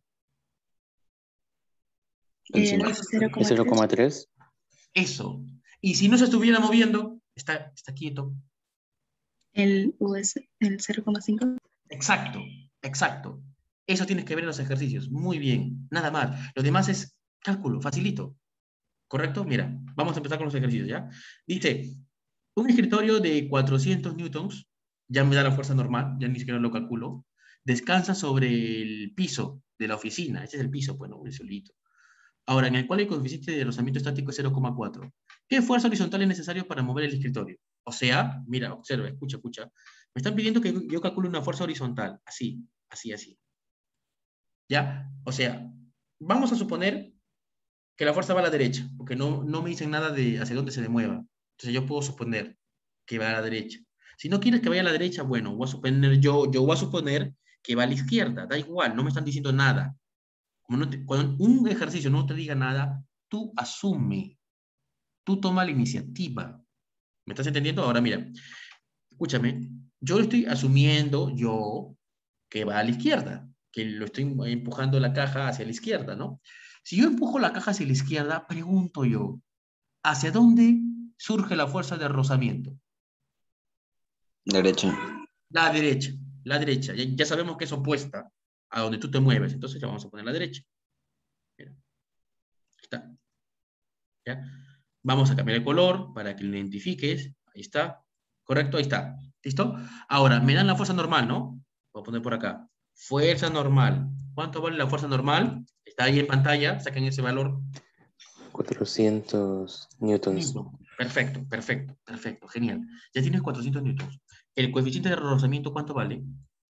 el El cinco. Es cero coma tres. Eso. Y si no se estuviera moviendo, está, está quieto. El U S, el cero coma cinco. Exacto, exacto. Eso tienes que ver en los ejercicios. Muy bien, nada más. Lo demás es cálculo, facilito. ¿Correcto? Mira, vamos a empezar con los ejercicios, ¿ya? Dice, un escritorio de cuatrocientos newtons, ya me da la fuerza normal, ya ni siquiera lo calculo, descansa sobre el piso de la oficina. Este es el piso, bueno, el solito. Ahora, en el cual el coeficiente de rozamiento estático es cero coma cuatro. ¿Qué fuerza horizontal es necesario para mover el escritorio? O sea, mira, observa, escucha, escucha. Me están pidiendo que yo calcule una fuerza horizontal. Así, así, así. ¿Ya? O sea, vamos a suponer que la fuerza va a la derecha, porque no, no me dicen nada de hacia dónde se mueva. Entonces yo puedo suponer que va a la derecha. Si no quieres que vaya a la derecha, bueno, voy a suponer yo, yo voy a suponer que va a la izquierda. Da igual, no me están diciendo nada. Como no te- cuando un ejercicio no te diga nada, tú asume, tú toma la iniciativa. ¿Me estás entendiendo? Ahora mira, escúchame, yo estoy asumiendo yo que va a la izquierda, que lo estoy empujando la caja hacia la izquierda, ¿no? Si yo empujo la caja hacia la izquierda, pregunto yo, ¿hacia dónde surge la fuerza de rozamiento? Derecha. La derecha, la derecha. Ya, ya sabemos que es opuesta a donde tú te mueves, entonces ya vamos a poner la derecha. Mira, ahí está. ¿Ya? Vamos a cambiar el color para que lo identifiques. Ahí está. ¿Correcto? Ahí está. ¿Listo? Ahora, me dan la fuerza normal, ¿no? Voy a poner por acá. Fuerza normal. ¿Cuánto vale la fuerza normal? Está ahí en pantalla. Saquen ese valor. cuatrocientos newtons. Listo. Perfecto, perfecto, perfecto. Genial. Ya tienes cuatrocientos newtons. ¿El coeficiente de rozamiento cuánto vale?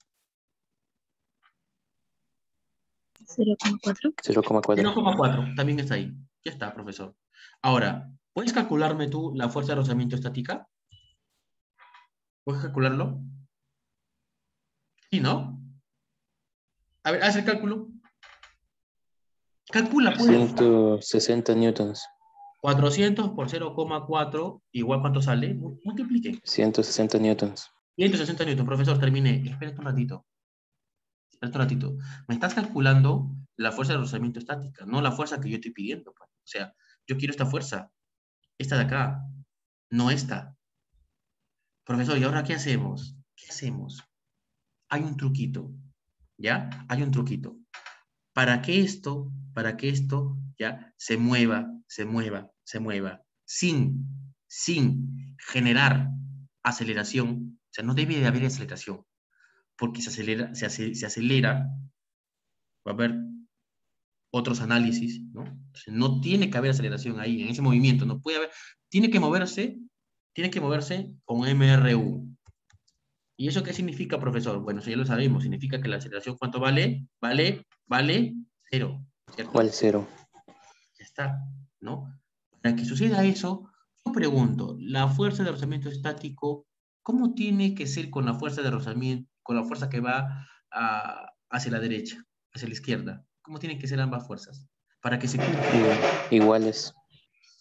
cero coma cuatro. cero coma cuatro. cero coma cuatro. También está ahí. Ya está, profesor. Ahora, ¿puedes calcularme tú la fuerza de rozamiento estática? ¿Puedes calcularlo? Sí, ¿no? A ver, haz el cálculo. Calcula, pues. ciento sesenta newtons. cuatrocientos por cero coma cuatro, igual cuánto sale. Multiplique. ciento sesenta newtons. ciento sesenta newton, profesor, terminé. Espérate un ratito. Espérate un ratito. Me estás calculando la fuerza de rozamiento estática, no la fuerza que yo estoy pidiendo, pues. O sea, yo quiero esta fuerza. Esta de acá. No esta. Profesor, ¿y ahora qué hacemos? ¿Qué hacemos? Hay un truquito. ¿Ya? Hay un truquito. Para que esto, para que esto, ya, se mueva, se mueva, se mueva, sin, sin generar aceleración, o sea, no debe de haber aceleración, porque se acelera, se, ace- se acelera, va a haber otros análisis, ¿no? Entonces, no tiene que haber aceleración ahí, en ese movimiento, no puede haber, tiene que moverse, tiene que moverse con M R U. ¿Y eso qué significa, profesor? Bueno, eso ya lo sabemos, significa que la aceleración, ¿cuánto vale? Vale, vale, cero, ¿cierto? ¿Cuál cero? Ya está, ¿no? Para que suceda eso, yo pregunto, la fuerza de rozamiento estático, ¿cómo tiene que ser con la fuerza de rozamiento, con la fuerza que va a- hacia la derecha, hacia la izquierda? ¿Cómo tienen que ser ambas fuerzas? Para que se cumpla. I- Iguales.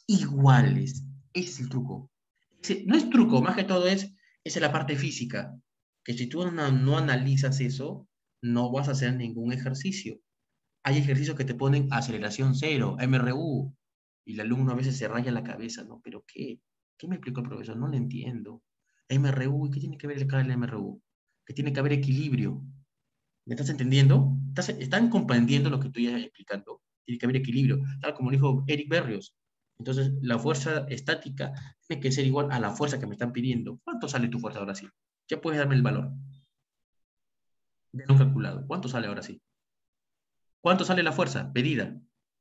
iguales. Ese es el truco. Ese, no es truco, más que todo es, esa es la parte física. Que si tú no, no analizas eso, no vas a hacer ningún ejercicio. Hay ejercicios que te ponen aceleración cero, M R U, y el alumno a veces se raya la cabeza, ¿no? ¿Pero qué? ¿Qué me explicó el profesor? No lo entiendo. M R U, ¿y qué tiene que ver el M R U? Que tiene que haber equilibrio. ¿Me estás entendiendo? ¿Estás, ¿Están comprendiendo lo que estoy explicando? Tiene que haber equilibrio, tal como dijo Eric Berrios. Entonces, la fuerza estática tiene que ser igual a la fuerza que me están pidiendo. ¿Cuánto sale tu fuerza ahora sí? Ya puedes darme el valor. Ya lo he calculado. ¿Cuánto sale ahora sí? ¿Cuánto sale la fuerza pedida?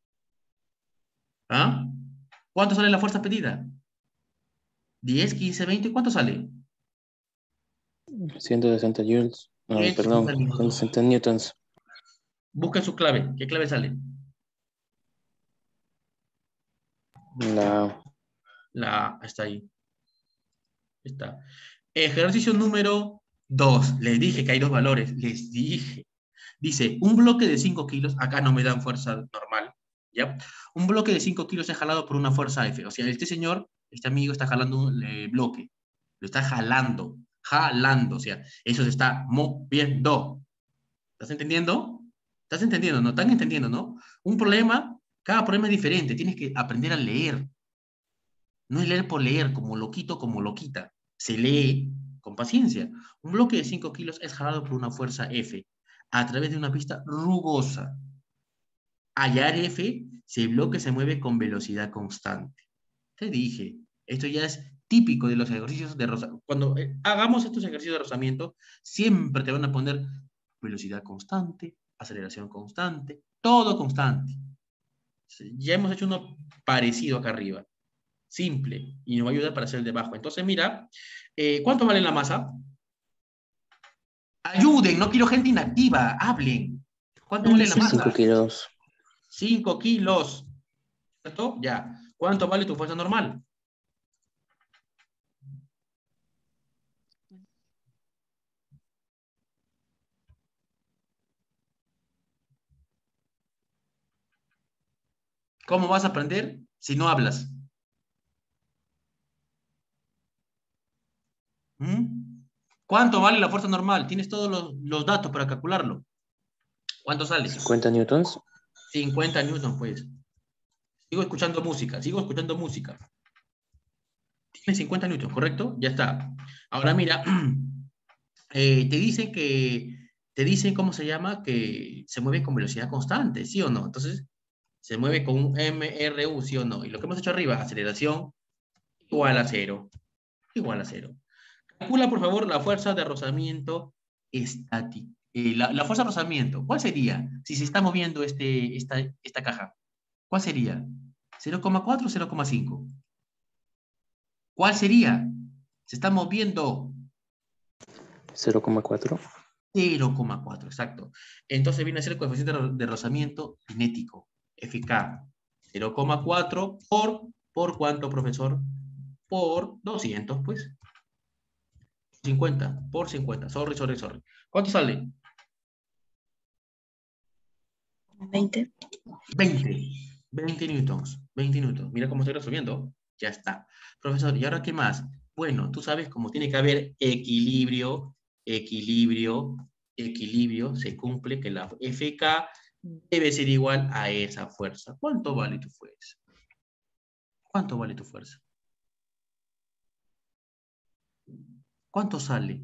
¿Ah? ¿Cuánto sale la fuerza pedida? diez, quince, veinte, ¿cuánto sale? ciento sesenta joules. No, ciento perdón, sesenta ciento minutos. sesenta newtons. Busca su clave. ¿Qué clave sale? La La A está ahí. Está. Ejercicio número dos. Les dije que hay dos valores. Les dije. Dice, un bloque de cinco kilos, acá no me dan fuerza normal, ¿ya? Un bloque de cinco kilos es jalado por una fuerza F. O sea, este señor, este amigo está jalando un eh, bloque. Lo está jalando, jalando. O sea, eso se está moviendo. ¿Estás entendiendo? ¿Estás entendiendo? ¿No? ¿Están entendiendo, no? Un problema, cada problema es diferente. Tienes que aprender a leer. No es leer por leer, como loquito, como loquita. Se lee con paciencia. Un bloque de cinco kilos es jalado por una fuerza F a través de una pista rugosa. Hallar F, si el bloque se mueve con velocidad constante. Te dije, esto ya es típico de los ejercicios de rozamiento. Cuando eh, hagamos estos ejercicios de rozamiento, siempre te van a poner velocidad constante, aceleración constante, todo constante. Ya hemos hecho uno parecido acá arriba. Simple, y nos va a ayudar para hacer el de abajo. Entonces, mira, eh, ¿cuánto vale la masa? Ayuden, no quiero gente inactiva, hablen. ¿Cuánto vale la cinco masa? kilos. cinco kilos. ¿Cierto? Ya. ¿Cuánto vale tu fuerza normal? ¿Cómo vas a aprender si no hablas? ¿Mm? ¿Cuánto vale la fuerza normal? Tienes todos los, los datos para calcularlo. ¿Cuánto sale? cincuenta newtons. cincuenta newtons, pues. Sigo escuchando música, sigo escuchando música. Tiene cincuenta newtons, ¿correcto? Ya está. Ahora mira, eh, te dicen que, te dicen, ¿cómo se llama? Que se mueve con velocidad constante, ¿sí o no? Entonces, se mueve con un M R U, ¿sí o no? Y lo que hemos hecho arriba, aceleración igual a cero. Igual a cero. Calcula, por favor, la fuerza de rozamiento estática. Eh, la, la fuerza de rozamiento, ¿cuál sería si se está moviendo este, esta, esta caja? ¿Cuál sería? ¿cero coma cuatro o cero coma cinco? ¿Cuál sería? Se está moviendo cero coma cuatro. cero coma cuatro, exacto. Entonces viene a ser el coeficiente de rozamiento cinético, F K. cero coma cuatro por, ¿por cuánto, profesor? Por doscientos, pues. cincuenta, por cincuenta. Sorry, sorry, sorry. ¿Cuánto sale? veinte. veinte. veinte newtons. veinte newtons. Mira cómo estoy resolviendo. Ya está. Profesor, ¿y ahora qué más? Bueno, tú sabes cómo tiene que haber equilibrio, equilibrio, equilibrio. Se cumple que la F K debe ser igual a esa fuerza. ¿Cuánto vale tu fuerza? ¿Cuánto vale tu fuerza? ¿Cuánto sale?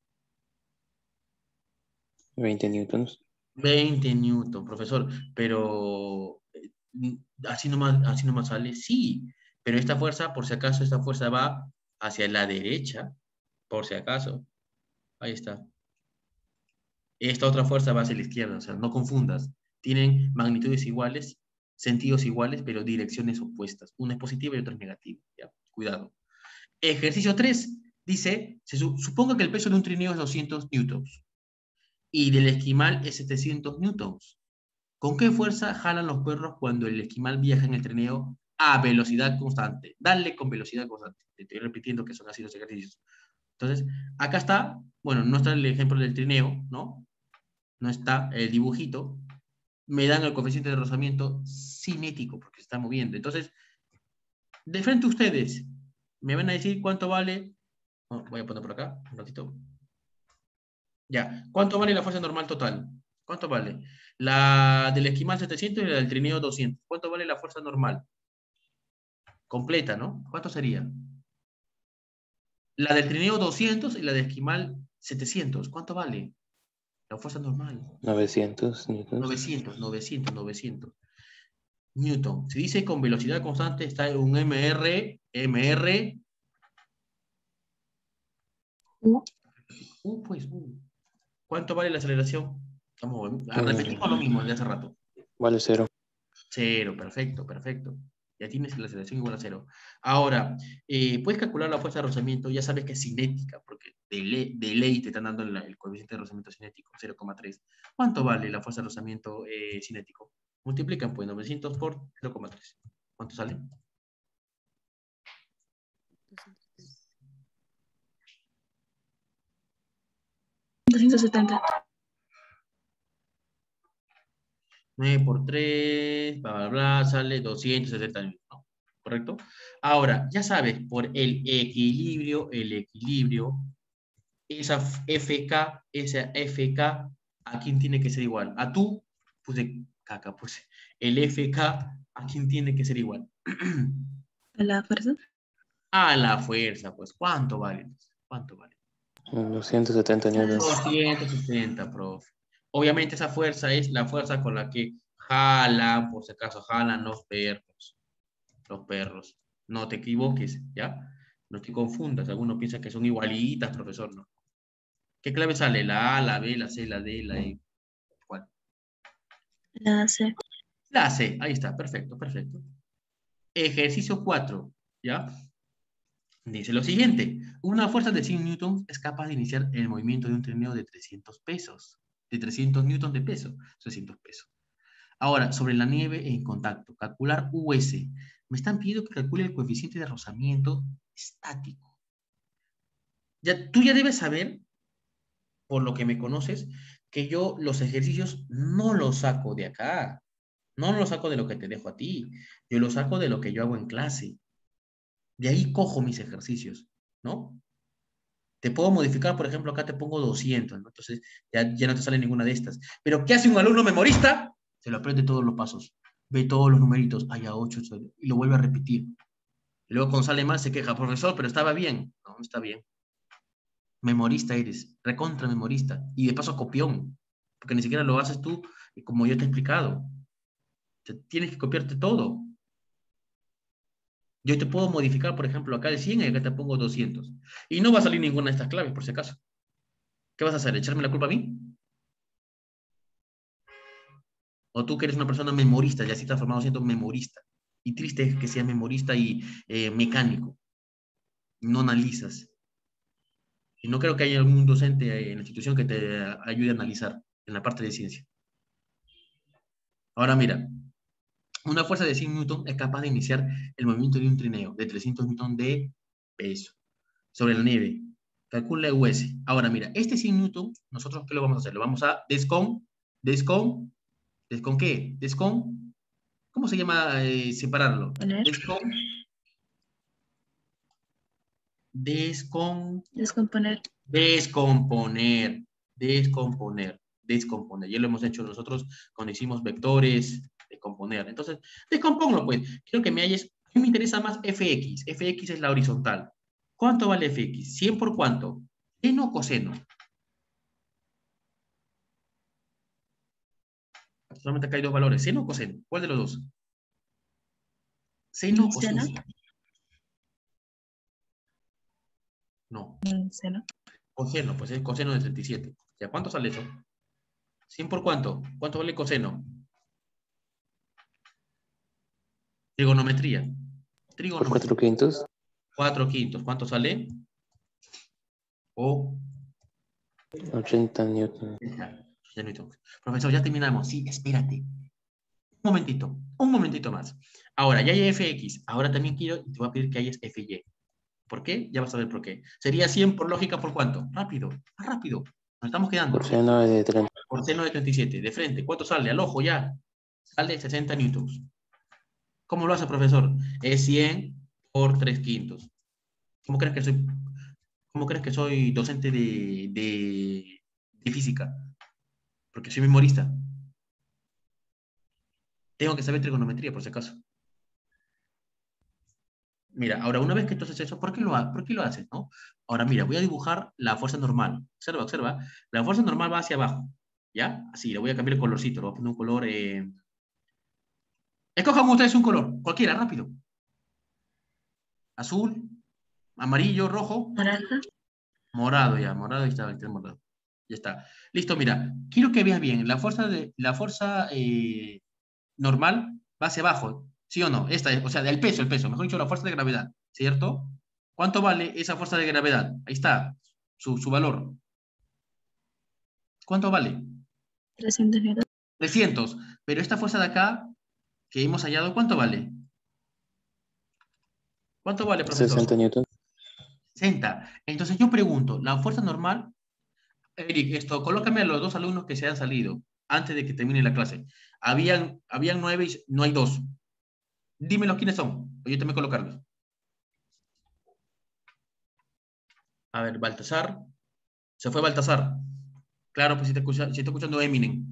veinte newtons. veinte newton, profesor, pero eh, así nomás, así nomás sale, sí, pero esta fuerza, por si acaso, esta fuerza va hacia la derecha, por si acaso, ahí está. Esta otra fuerza va hacia la izquierda, o sea, no confundas, tienen magnitudes iguales, sentidos iguales, pero direcciones opuestas, una es positiva y otra es negativa, ¿ya? Cuidado. Ejercicio tres, dice, se su suponga que el peso de un trineo es doscientos newtons y del esquimal es setecientos newtons. ¿Con qué fuerza jalan los perros cuando el esquimal viaja en el trineo a velocidad constante? Dale con velocidad constante. Te estoy repitiendo que son así los ejercicios. Entonces, acá está, bueno, no está el ejemplo del trineo, ¿no? No está el dibujito. Me dan el coeficiente de rozamiento cinético porque se está moviendo. Entonces, De frente a ustedes, me van a decir cuánto vale. Oh, voy a poner por acá, un ratito. Ya, ¿cuánto vale la fuerza normal total? ¿Cuánto vale? La del esquimal setecientos y la del trineo doscientos. ¿Cuánto vale la fuerza normal? Completa, ¿no? ¿Cuánto sería? La del trineo doscientos y la de esquimal setecientos. ¿Cuánto vale? La fuerza normal. novecientos newtons. novecientos, novecientos, novecientos. Newton. Si dice con velocidad constante, está en un M R, M R. U. Uh, pues, uh. ¿Cuánto vale la aceleración? Vamos, a Mm. repetimos lo mismo de hace rato. Vale cero. Cero, perfecto, perfecto. Ya tienes la aceleración igual a cero. Ahora, eh, puedes calcular la fuerza de rozamiento, ya sabes que es cinética, porque de, le, de ley te están dando el, el coeficiente de rozamiento cinético, cero coma tres. ¿Cuánto vale la fuerza de rozamiento eh, cinético? Multiplican, pues, novecientos por cero coma tres. ¿Cuánto sale? doscientos setenta. nueve por tres, bla, bla, bla, sale doscientos setenta newtons, ¿no? ¿Correcto? Ahora, ya sabes, por el equilibrio, el equilibrio, esa F K, esa F K, ¿a quién tiene que ser igual? A tú, puse caca, puse. El F K, ¿a quién tiene que ser igual? ¿A la fuerza? A la fuerza, pues. ¿Cuánto vale? ¿Cuánto vale? doscientos setenta newtons. doscientos setenta, profe. Obviamente esa fuerza es la fuerza con la que jalan, por si acaso, jalan los perros. Los perros. No te equivoques, ¿ya? No te confundas. Algunos piensan que son igualitas, profesor, ¿no? ¿Qué clave sale? La A, la B, la C, la D, la E. ¿Cuál? La C. La C. Ahí está. Perfecto, perfecto. Ejercicio cuatro, ¿ya? Dice lo siguiente. Una fuerza de cien newtons es capaz de iniciar el movimiento de un trineo de trescientos pesos. De trescientos newtons de peso. trescientos pesos. Ahora, sobre la nieve en contacto. Calcular U S. Me están pidiendo que calcule el coeficiente de rozamiento estático. Ya, tú ya debes saber, por lo que me conoces, que yo los ejercicios no los saco de acá. No los saco de lo que te dejo a ti. Yo los saco de lo que yo hago en clase. De ahí cojo mis ejercicios, ¿no? Te puedo modificar, por ejemplo, acá te pongo doscientos, ¿no? Entonces ya, ya no te sale ninguna de estas. Pero ¿qué hace un alumno memorista? Se lo aprende todos los pasos. Ve todos los numeritos, hay a ocho, y lo vuelve a repetir. Y luego cuando sale mal se queja, profesor, pero estaba bien. No, no está bien. Memorista eres, recontra memorista. Y de paso copión, porque ni siquiera lo haces tú como yo te he explicado. Te, tienes que copiarte todo. Yo te puedo modificar, por ejemplo, acá el cien y acá te pongo doscientos. Y no va a salir ninguna de estas claves, por si acaso. ¿Qué vas a hacer? ¿Echarme la culpa a mí? O tú que eres una persona memorista, ya sí estás formado siendo memorista. Y triste es que seas memorista y eh, mecánico. No analizas. Y no creo que haya algún docente en la institución que te ayude a analizar en la parte de ciencia. Ahora mira, una fuerza de cien newtons es capaz de iniciar el movimiento de un trineo de trescientos newtons de peso sobre la nieve. Calcula U S. Ahora mira, este cien newtons, nosotros ¿qué lo vamos a hacer? Lo vamos a descon, descon, descon qué? Descon, ¿cómo se llama eh, separarlo? Poner. Descon, descon, Descomponer. descomponer, descomponer, descomponer. Ya lo hemos hecho nosotros cuando hicimos vectores, descomponer. Entonces, descomponlo pues. Quiero que me halles, a mí me interesa más F X. F X es la horizontal. ¿Cuánto vale F X? ¿cien por cuánto? ¿Seno o coseno? Solamente acá hay dos valores. ¿Seno o coseno? ¿Cuál de los dos? ¿Seno o Seno. coseno? No. Seno. Coseno, pues es coseno de treinta y siete. ¿Ya cuánto sale eso? ¿cien por cuánto? ¿Cuánto vale coseno? Trigonometría. Por Trigonometría. cuatro quintos. cuatro quintos. ¿Cuánto sale? O ochenta newtons. ya no. Profesor, ya terminamos. Sí, espérate. Un momentito. Un momentito más. Ahora, ya hay F X. Ahora también quiero, te voy a pedir que hayas F Y. ¿Por qué? Ya vas a ver por qué. Sería cien por lógica, ¿por cuánto? Rápido, más rápido. Nos estamos quedando. Por seno de treinta. Por seno de treinta y siete. De frente. ¿Cuánto sale? Al ojo ya. Sale sesenta newtons. ¿Cómo lo hace, profesor? Es cien por tres quintos. ¿Cómo crees que soy, cómo crees que soy docente de, de, de física? Porque soy memorista. Tengo que saber trigonometría, por si acaso. Mira, ahora una vez que tú haces eso, ¿por qué lo, ha- ¿por qué lo haces, no? Ahora mira, voy a dibujar la fuerza normal. Observa, observa. La fuerza normal va hacia abajo, ¿ya? Así, le voy a cambiar el colorcito, le voy a poner un color... Eh... Escojan ustedes un color, cualquiera, rápido. Azul, amarillo, rojo, Naranja. morado ya, morado, ahí está, ahí está el morado. Ya está. Listo, mira, quiero que veas bien, la fuerza, de, la fuerza eh, normal va hacia abajo, ¿sí o no? Esta es, o sea, el peso, el peso, mejor dicho, la fuerza de gravedad, ¿cierto? ¿Cuánto vale esa fuerza de gravedad? Ahí está, su, su valor. ¿Cuánto vale? trescientos newton. trescientos. Pero esta fuerza de acá, que hemos hallado, ¿cuánto vale? ¿Cuánto vale, profesor? sesenta newton. sesenta. Entonces yo pregunto, la fuerza normal, Eric, esto, colócame a los dos alumnos que se han salido antes de que termine la clase. Habían, habían nueve y no hay dos. Dímelo quiénes son, o yo te me colocarlos. A ver, Baltasar. Se fue Baltasar. Claro, pues si te escucha, si está escuchando Eminem.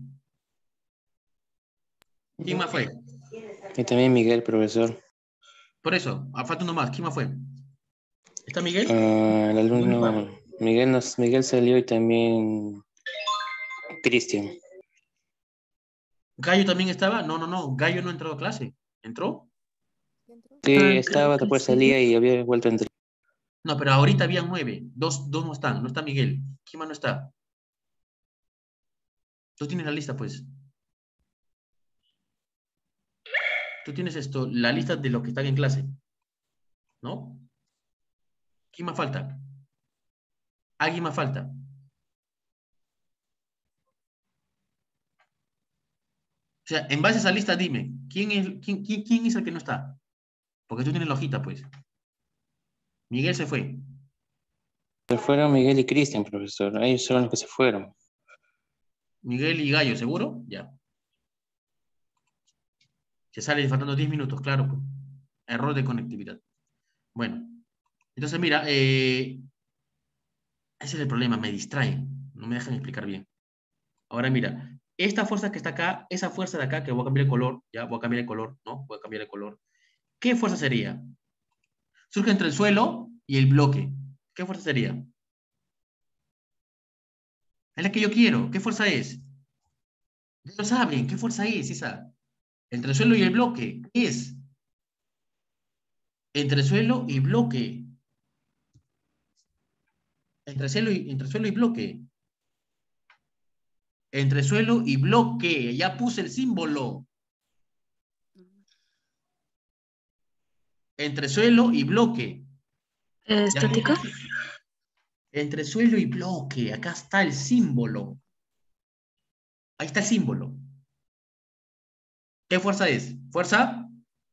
¿Quién más fue? Y también Miguel, profesor. Por eso, ah, falta uno más. ¿Quién más fue? ¿Está Miguel? Ah, el Uno más. alumno Miguel, nos, Miguel salió y también Cristian. ¿Gallo también estaba? No, no, no. Gallo no entró a clase. ¿Entró? Sí, Ah, estaba, creo que después sí. salía y había vuelto a entrar. No, pero ahorita había nueve. Dos, dos no están. No está Miguel. ¿Quién más no está? Tú tienes la lista, pues. Tú tienes esto, la lista de los que están en clase. ¿No? ¿Quién más falta? ¿Alguien más falta? O sea, en base a esa lista, dime, ¿quién es, quién, quién, quién es el que no está? Porque tú tienes la hojita, pues. Miguel se fue. Se fueron Miguel y Cristian, profesor. Ellos son los que se fueron. Miguel y Gallo, ¿seguro? Ya. Se sale faltando diez minutos, claro, pues. Error de conectividad. Bueno, entonces mira, eh, ese es el problema, me distraen, no me dejan explicar bien. Ahora mira, esta fuerza que está acá, esa fuerza de acá, que voy a cambiar el color, ya voy a cambiar el color, ¿no? Voy a cambiar el color. ¿Qué fuerza sería? Surge entre el suelo y el bloque. ¿Qué fuerza sería? Es la que yo quiero. ¿Qué fuerza es? Ya lo saben, ¿qué fuerza es esa? Entre el suelo y el bloque. ¿Qué es? Entre suelo y bloque. Entre suelo y, entre suelo y bloque. Entre suelo y bloque. Ya puse el símbolo. Entre suelo y bloque. Eh, Ya lo estático. puse. Entre suelo y bloque. Acá está el símbolo. Ahí está el símbolo. ¿Qué fuerza es? ¿Fuerza?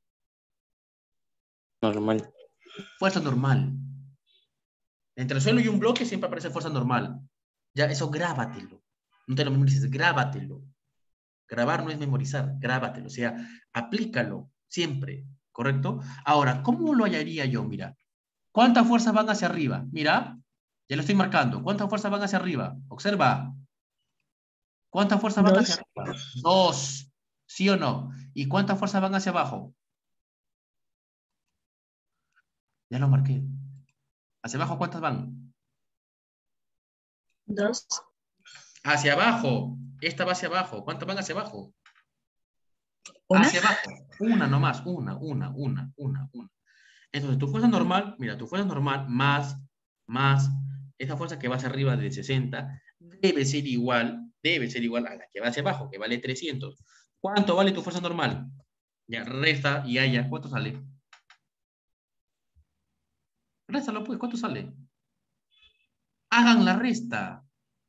Normal. Fuerza normal. Entre el suelo y un bloque siempre aparece fuerza normal. Ya, eso grábatelo. No te lo memorices, grábatelo. Grabar no es memorizar, grábatelo. O sea, aplícalo siempre, ¿correcto? Ahora, ¿cómo lo hallaría yo? Mira, ¿cuántas fuerzas van hacia arriba? Mira, ya lo estoy marcando. ¿Cuántas fuerzas van hacia arriba? Observa. ¿Cuántas fuerzas van hacia Dos. arriba? Dos. ¿Sí o no? ¿Y cuántas fuerzas van hacia abajo? Ya lo marqué. ¿Hacia abajo cuántas van? Dos. Hacia abajo. Esta va hacia abajo. ¿Cuántas van hacia abajo? Una. Hacia abajo. Una nomás. Una, una, una, una, una. Entonces, tu fuerza normal, mira, tu fuerza normal más, más, esa fuerza que va hacia arriba de sesenta, debe ser igual, debe ser igual a la que va hacia abajo, que vale trescientos. ¿Cuánto vale tu fuerza normal? Ya, resta y haya, ¿cuánto sale? Réstalo, pues, ¿cuánto sale? Hagan la resta.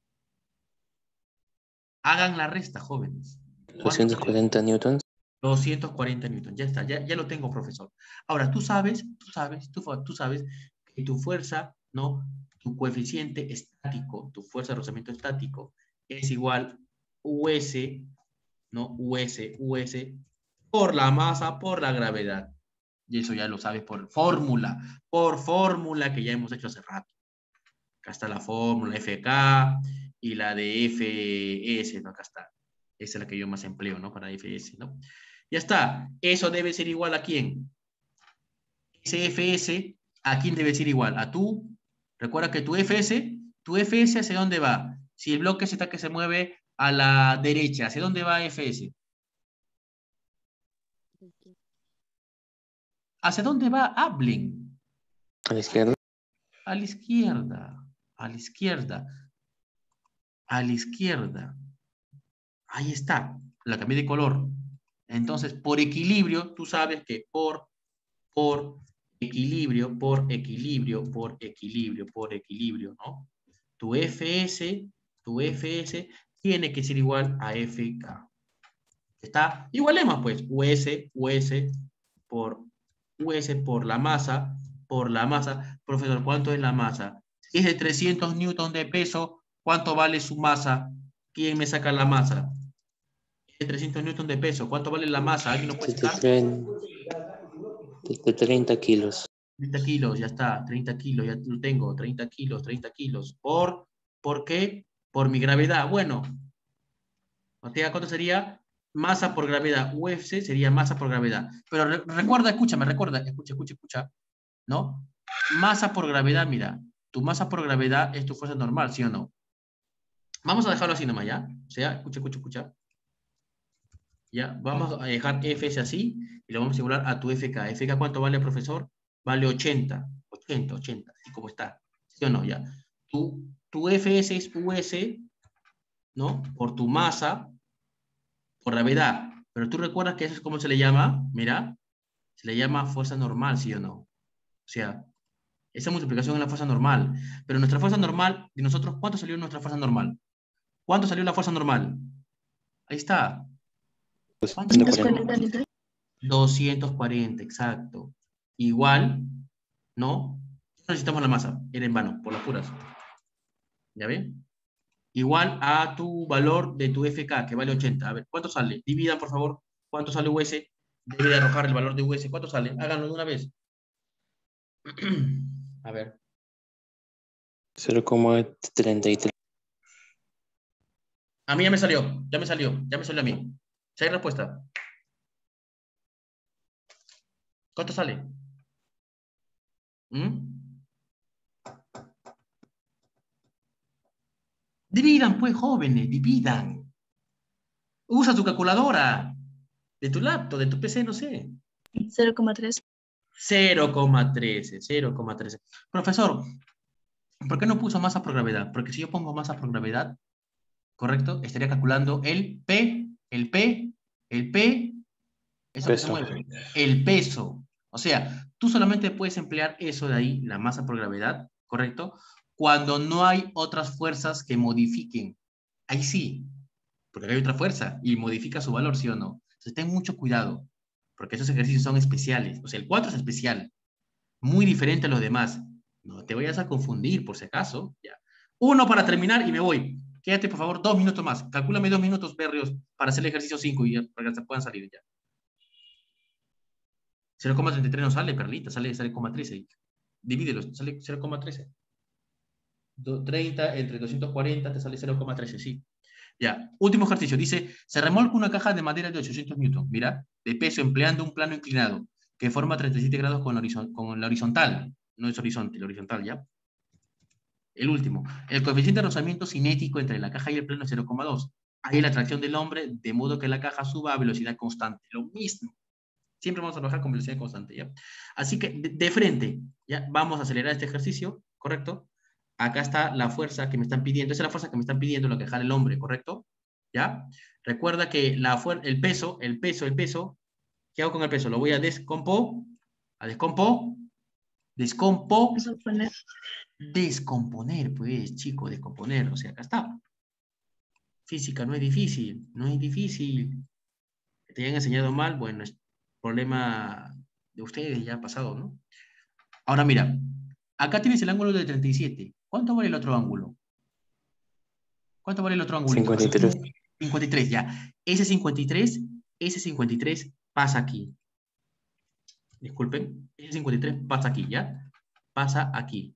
Hagan la resta, jóvenes. ¿Cuánto doscientos sale? cuarenta newtons. doscientos cuarenta newtons, ya está, ya, ya lo tengo, profesor. Ahora, tú sabes, tú sabes, tú, tú sabes que tu fuerza, ¿no? Tu coeficiente estático, tu fuerza de rozamiento estático, es igual U S, ¿no? U S, U S, por la masa, por la gravedad. Y eso ya lo sabes por fórmula, por fórmula que ya hemos hecho hace rato. Acá está la fórmula F K y la de F S, ¿no? Acá está. Esa es la que yo más empleo, ¿no? Para F S, ¿no? Ya está. Eso debe ser igual a quién. Ese F S, ¿a quién debe ser igual? A tú. Recuerda que tu F S, tu F S ¿hacia dónde va? Si el bloque Z que se mueve a la derecha, ¿hacia dónde va F S? ¿Hacia dónde va Ablin? A la izquierda. A la izquierda. A la izquierda. A la izquierda. Ahí está. La cambié de color. Entonces, por equilibrio, tú sabes que por, por equilibrio, por equilibrio, por equilibrio, por equilibrio, ¿no? Tu F S, tu F S tiene que ser igual a F K. ¿Está? Igualemos, pues, U S, U S por U S por la masa, por la masa. Profesor, ¿cuánto es la masa? Si es de trescientos newton de peso, ¿cuánto vale su masa? ¿Quién me saca la masa? De trescientos newton de peso, ¿cuánto vale la masa? ¿Alguien lo puede Desde, sacar? tren- desde treinta kilos. treinta kilos, ya está, treinta kilos, ya lo tengo, treinta kilos, treinta kilos. ¿Por, ¿por qué? Por mi gravedad. Bueno, ¿cuánto sería? Masa por gravedad. U F sería masa por gravedad. Pero re recuerda, escúchame, recuerda, escucha, escucha, escucha, ¿no? Masa por gravedad, mira, tu masa por gravedad es tu fuerza normal, ¿sí o no? Vamos a dejarlo así nomás, ¿ya? O sea, escucha, escucha, escucha. Ya, vamos a dejar F S así y lo vamos a igualar a tu F K. ¿F K cuánto vale, profesor? Vale ochenta, ochenta, ochenta, así como está. ¿Sí o no? Ya. Tu, tu F S es U S, ¿no? Por tu masa, por gravedad. Pero tú recuerdas que eso es como se le llama, mira, se le llama fuerza normal, ¿sí o no? O sea, esa multiplicación es la fuerza normal. Pero nuestra fuerza normal, de nosotros, ¿cuánto salió nuestra fuerza normal? ¿Cuánto salió la fuerza normal? Ahí está. ¿Cuánto doscientos salió? cuarenta litros. doscientos cuarenta, exacto. Igual, ¿no? No necesitamos la masa, era en vano, por las puras. ¿Ya ven? Igual a tu valor de tu F K, que vale ochenta. A ver, ¿cuánto sale? Dividan, por favor. ¿Cuánto sale U S? Debe de arrojar el valor de U S. ¿Cuánto sale? Háganlo de una vez. A ver. cero coma treinta y tres. A mí ya me salió, ya me salió, ya me salió a mí. ¿Sí hay respuesta? ¿Cuánto sale? ¿Mm? Dividan, pues, jóvenes, dividan. Usa tu calculadora de tu laptop, de tu P C, no sé. cero coma tres. cero coma trece, cero coma trece. Profesor, ¿por qué no puso masa por gravedad? Porque si yo pongo masa por gravedad, ¿correcto? Estaría calculando el P, el P, el P, eso que se Peso. mueve, el peso. O sea, tú solamente puedes emplear eso de ahí, la masa por gravedad, ¿correcto? Cuando no hay otras fuerzas que modifiquen. Ahí sí, porque hay otra fuerza y modifica su valor, ¿sí o no? Entonces, ten mucho cuidado, porque esos ejercicios son especiales. O sea, el cuatro es especial, muy diferente a los demás. No te vayas a confundir, por si acaso. Ya. Uno para terminar y me voy. Quédate, por favor, dos minutos más. Calcúlame dos minutos, Berrios, para hacer el ejercicio cinco y ya, para que se puedan salir ya. cero coma treinta y tres no sale, Perlita, sale cero coma trece. Divídelos, sale cero coma trece. treinta entre doscientos cuarenta te sale cero coma trece, sí. Ya, último ejercicio. Dice, se remolca una caja de madera de ochocientos newton, mira, de peso empleando un plano inclinado que forma treinta y siete grados con la, horizon con la horizontal. No es horizonte, la horizontal, ¿ya? El último. El coeficiente de rozamiento cinético entre la caja y el plano es cero coma dos. Hay la atracción del hombre, de modo que la caja suba a velocidad constante. Lo mismo. Siempre vamos a trabajar con velocidad constante, ¿ya? Así que, de, de frente, ¿ya? Vamos a acelerar este ejercicio, ¿correcto? Acá está la fuerza que me están pidiendo. Esa es la fuerza que me están pidiendo lo que jala el hombre, ¿correcto? ¿Ya? Recuerda que la el peso, el peso, el peso, ¿qué hago con el peso? Lo voy a descompo, a descompo, descompo, Descomponer. descomponer, pues, chico, descomponer. O sea, acá está. Física no es difícil, no es difícil. Que te hayan enseñado mal, bueno, es problema de ustedes, ya ha pasado, ¿no? Ahora mira, acá tienes el ángulo de treinta y siete. ¿Cuánto vale el otro ángulo? ¿Cuánto vale el otro ángulo? cincuenta y tres. cincuenta y tres, ya. Ese cincuenta y tres, ese cincuenta y tres pasa aquí. disculpen, ese cincuenta y tres pasa aquí, ¿ya? Pasa aquí.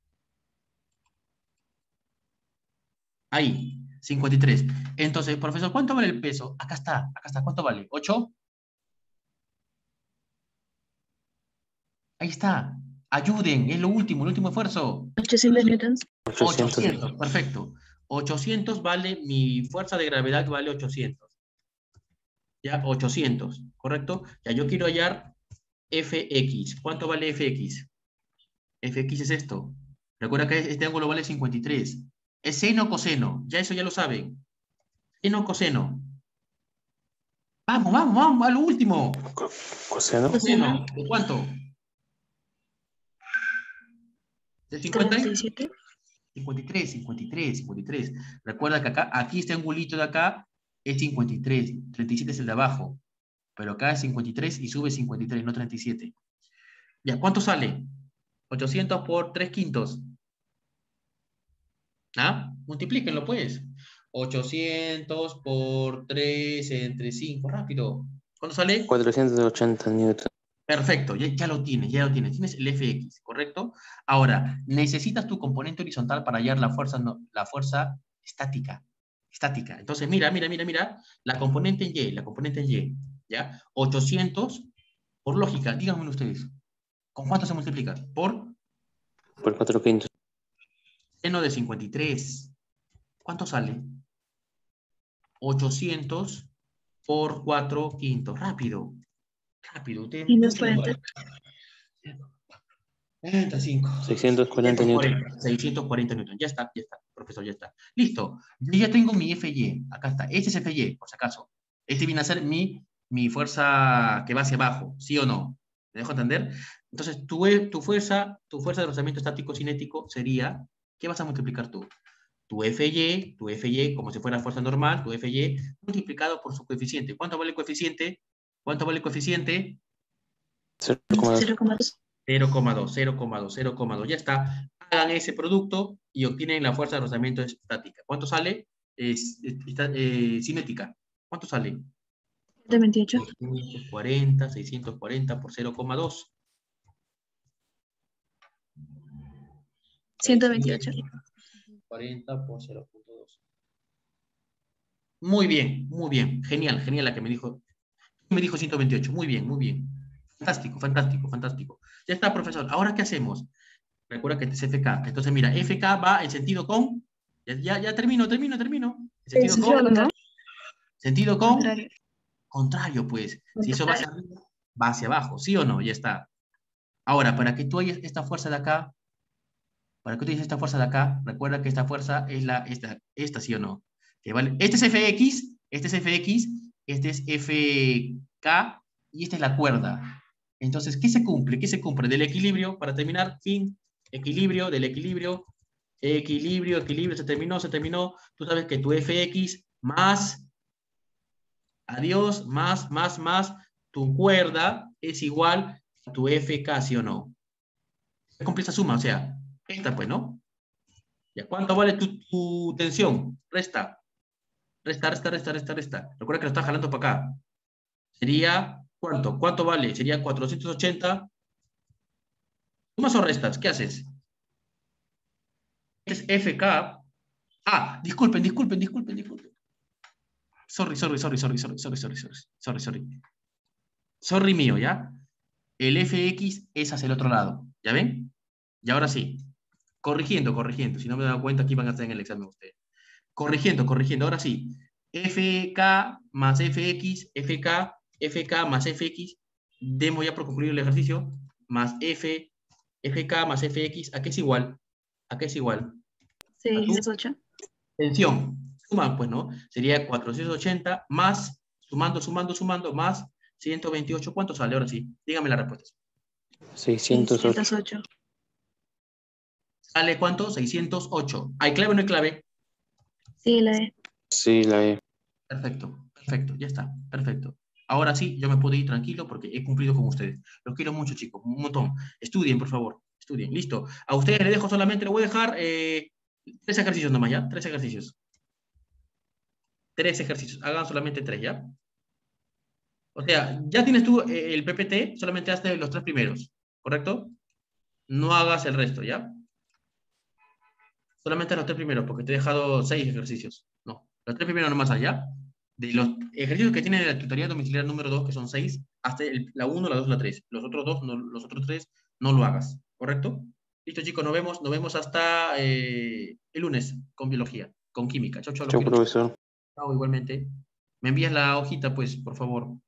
Ahí, cincuenta y tres. Entonces, profesor, ¿cuánto vale el peso? Acá está, acá está. ¿Cuánto vale? ¿ocho? Ahí está. Ayuden, es lo último, el último esfuerzo. ochocientos newtons. ochocientos. ochocientos, perfecto. ochocientos vale, mi fuerza de gravedad vale ochocientos. Ya, ochocientos, ¿correcto? Ya, yo quiero hallar F X. ¿Cuánto vale F X? F X es esto. Recuerda que este ángulo vale cincuenta y tres. ¿Es seno o coseno? Ya eso ya lo saben. Seno o coseno. Vamos, vamos, vamos, a lo último. Co- Coseno. Coseno. ¿De cuánto? ¿De cincuenta? treinta y siete. cincuenta y tres, cincuenta y tres, cincuenta y tres. Recuerda que acá, aquí este angulito de acá es cincuenta y tres. treinta y siete es el de abajo. Pero acá es cincuenta y tres y sube cincuenta y tres, no treinta y siete. Ya, ¿cuánto sale? ochocientos por tres quintos. ¿Ah? Multiplíquenlo, pues. ochocientos por tres entre cinco. Rápido. ¿Cuánto sale? cuatrocientos ochenta newton. Perfecto, ya, ya lo tienes, ya lo tienes. Tienes el F X, ¿correcto? Ahora, necesitas tu componente horizontal para hallar la fuerza, no, la fuerza estática. Estática. Entonces, mira, mira, mira, mira. La componente en Y, la componente en Y. ¿Ya? ochocientos, por lógica, díganme ustedes. ¿Con cuánto se multiplica? Por Por cuatro quintos. seno de cincuenta y tres. ¿Cuánto sale? ochocientos por cuatro quintos. Rápido. Rápido. Ustedes Menos busquen cuarenta. treinta y cinco. seiscientos cuarenta newton. seiscientos cuarenta newton. Ya está, ya está, profesor, ya está. Listo. Yo ya tengo mi F Y. Acá está. Este es F Y, por si acaso. Este viene a ser mi, mi fuerza que va hacia abajo. ¿Sí o no? ¿Me dejo entender? Entonces, tu, tu fuerza, tu fuerza de rozamiento estático cinético sería, ¿qué vas a multiplicar tú? Tu F Y, tu F Y, como si fuera fuerza normal, tu F Y, multiplicado por su coeficiente. ¿Cuánto vale el coeficiente? ¿Cuánto vale el coeficiente? cero coma dos. cero coma dos. cero coma dos, cero coma dos, cero coma dos. Ya está. Hagan ese producto y obtienen la fuerza de rozamiento estática. ¿Cuánto sale? Es, es- está, eh, cinética. ¿Cuánto sale? ciento veintiocho. seiscientos cuarenta, seiscientos cuarenta por cero coma dos. ciento veintiocho. cuarenta por cero punto dos. Muy bien, muy bien. Genial, genial la que me dijo. Me dijo ciento veintiocho. Muy bien, muy bien. Fantástico, fantástico, fantástico. Ya está, profesor. ¿Ahora qué hacemos? Recuerda que este es F K. Entonces, mira, F K va en sentido con... Ya, ya, ya termino, termino, termino. En sentido Sentido con... contrario. Sentido con... Contrario. Contrario, pues. Si eso va hacia arriba, va hacia abajo. ¿Sí o no? Ya está. Ahora, para que tú hayas esta fuerza de acá, para que tú hayas esta fuerza de acá, recuerda que esta fuerza es la, esta, esta, ¿sí o no? Que vale, este es F X, este es F X, este es F K y esta es la cuerda. Entonces, ¿qué se cumple? ¿Qué se cumple? Del equilibrio, para terminar, fin, equilibrio, del equilibrio, equilibrio, equilibrio, se terminó, se terminó. Tú sabes que tu F X más, adiós, más, más, más, tu cuerda es igual a tu F K, ¿sí o no? Se cumple esa suma, o sea, esta pues, ¿no? ¿Ya? ¿Cuánto vale tu, tu tensión? Resta. Resta, resta, resta, resta, resta. Recuerda que lo estás jalando para acá. Sería, ¿cuánto? ¿Cuánto vale? Sería cuatrocientos ochenta. ¿Sumas o restas? ¿Qué haces? Este es F K. Ah, disculpen, disculpen, disculpen, disculpen. Sorry, sorry, sorry, sorry, sorry, sorry, sorry, sorry, sorry, sorry. Sorry mío, ¿ya? El F X es hacia el otro lado. ¿Ya ven? Y ahora sí. Corrigiendo, corrigiendo. Si no me he dado cuenta, aquí van a estar en el examen ustedes. Corrigiendo, corrigiendo. Ahora sí. F K más F X, F K, F K más F X. Demos ya por concluir el ejercicio. Más F, F K más F X. ¿A qué es igual? ¿A qué es igual? seiscientos ocho. Tensión. Suman, pues, ¿no? Sería cuatrocientos ochenta más, sumando, sumando, sumando, más ciento veintiocho. ¿Cuánto sale? Ahora sí. Dígame las respuestas. seiscientos ocho. seiscientos ocho. ¿Sale cuánto? seiscientos ocho. ¿Hay clave o no hay clave? Sí, la E. Sí, la E. Perfecto, perfecto, ya está, perfecto. Ahora sí, yo me puedo ir tranquilo porque he cumplido con ustedes. Los quiero mucho, chicos, un montón. Estudien, por favor, estudien. Listo. A ustedes les dejo solamente, les voy a dejar eh, tres ejercicios nomás, ¿ya? Tres ejercicios. Tres ejercicios. Hagan solamente tres, ¿ya? O sea, ya tienes tú eh, el P P T, solamente hazte los tres primeros, ¿correcto? No hagas el resto, ¿ya? Solamente los tres primeros, porque te he dejado seis ejercicios. No, los tres primeros nomás allá. De los ejercicios que tiene la tutoría domiciliar número dos, que son seis, hasta el- la uno, la dos, la tres. Los otros dos, no- los otros tres, no lo hagas, ¿correcto? Listo, chicos, nos vemos, nos vemos hasta eh, el lunes con biología, con química. Chau, chau, los Chao, quiero. Chau. profesor. Chao, igualmente. Me envías la hojita, pues, por favor.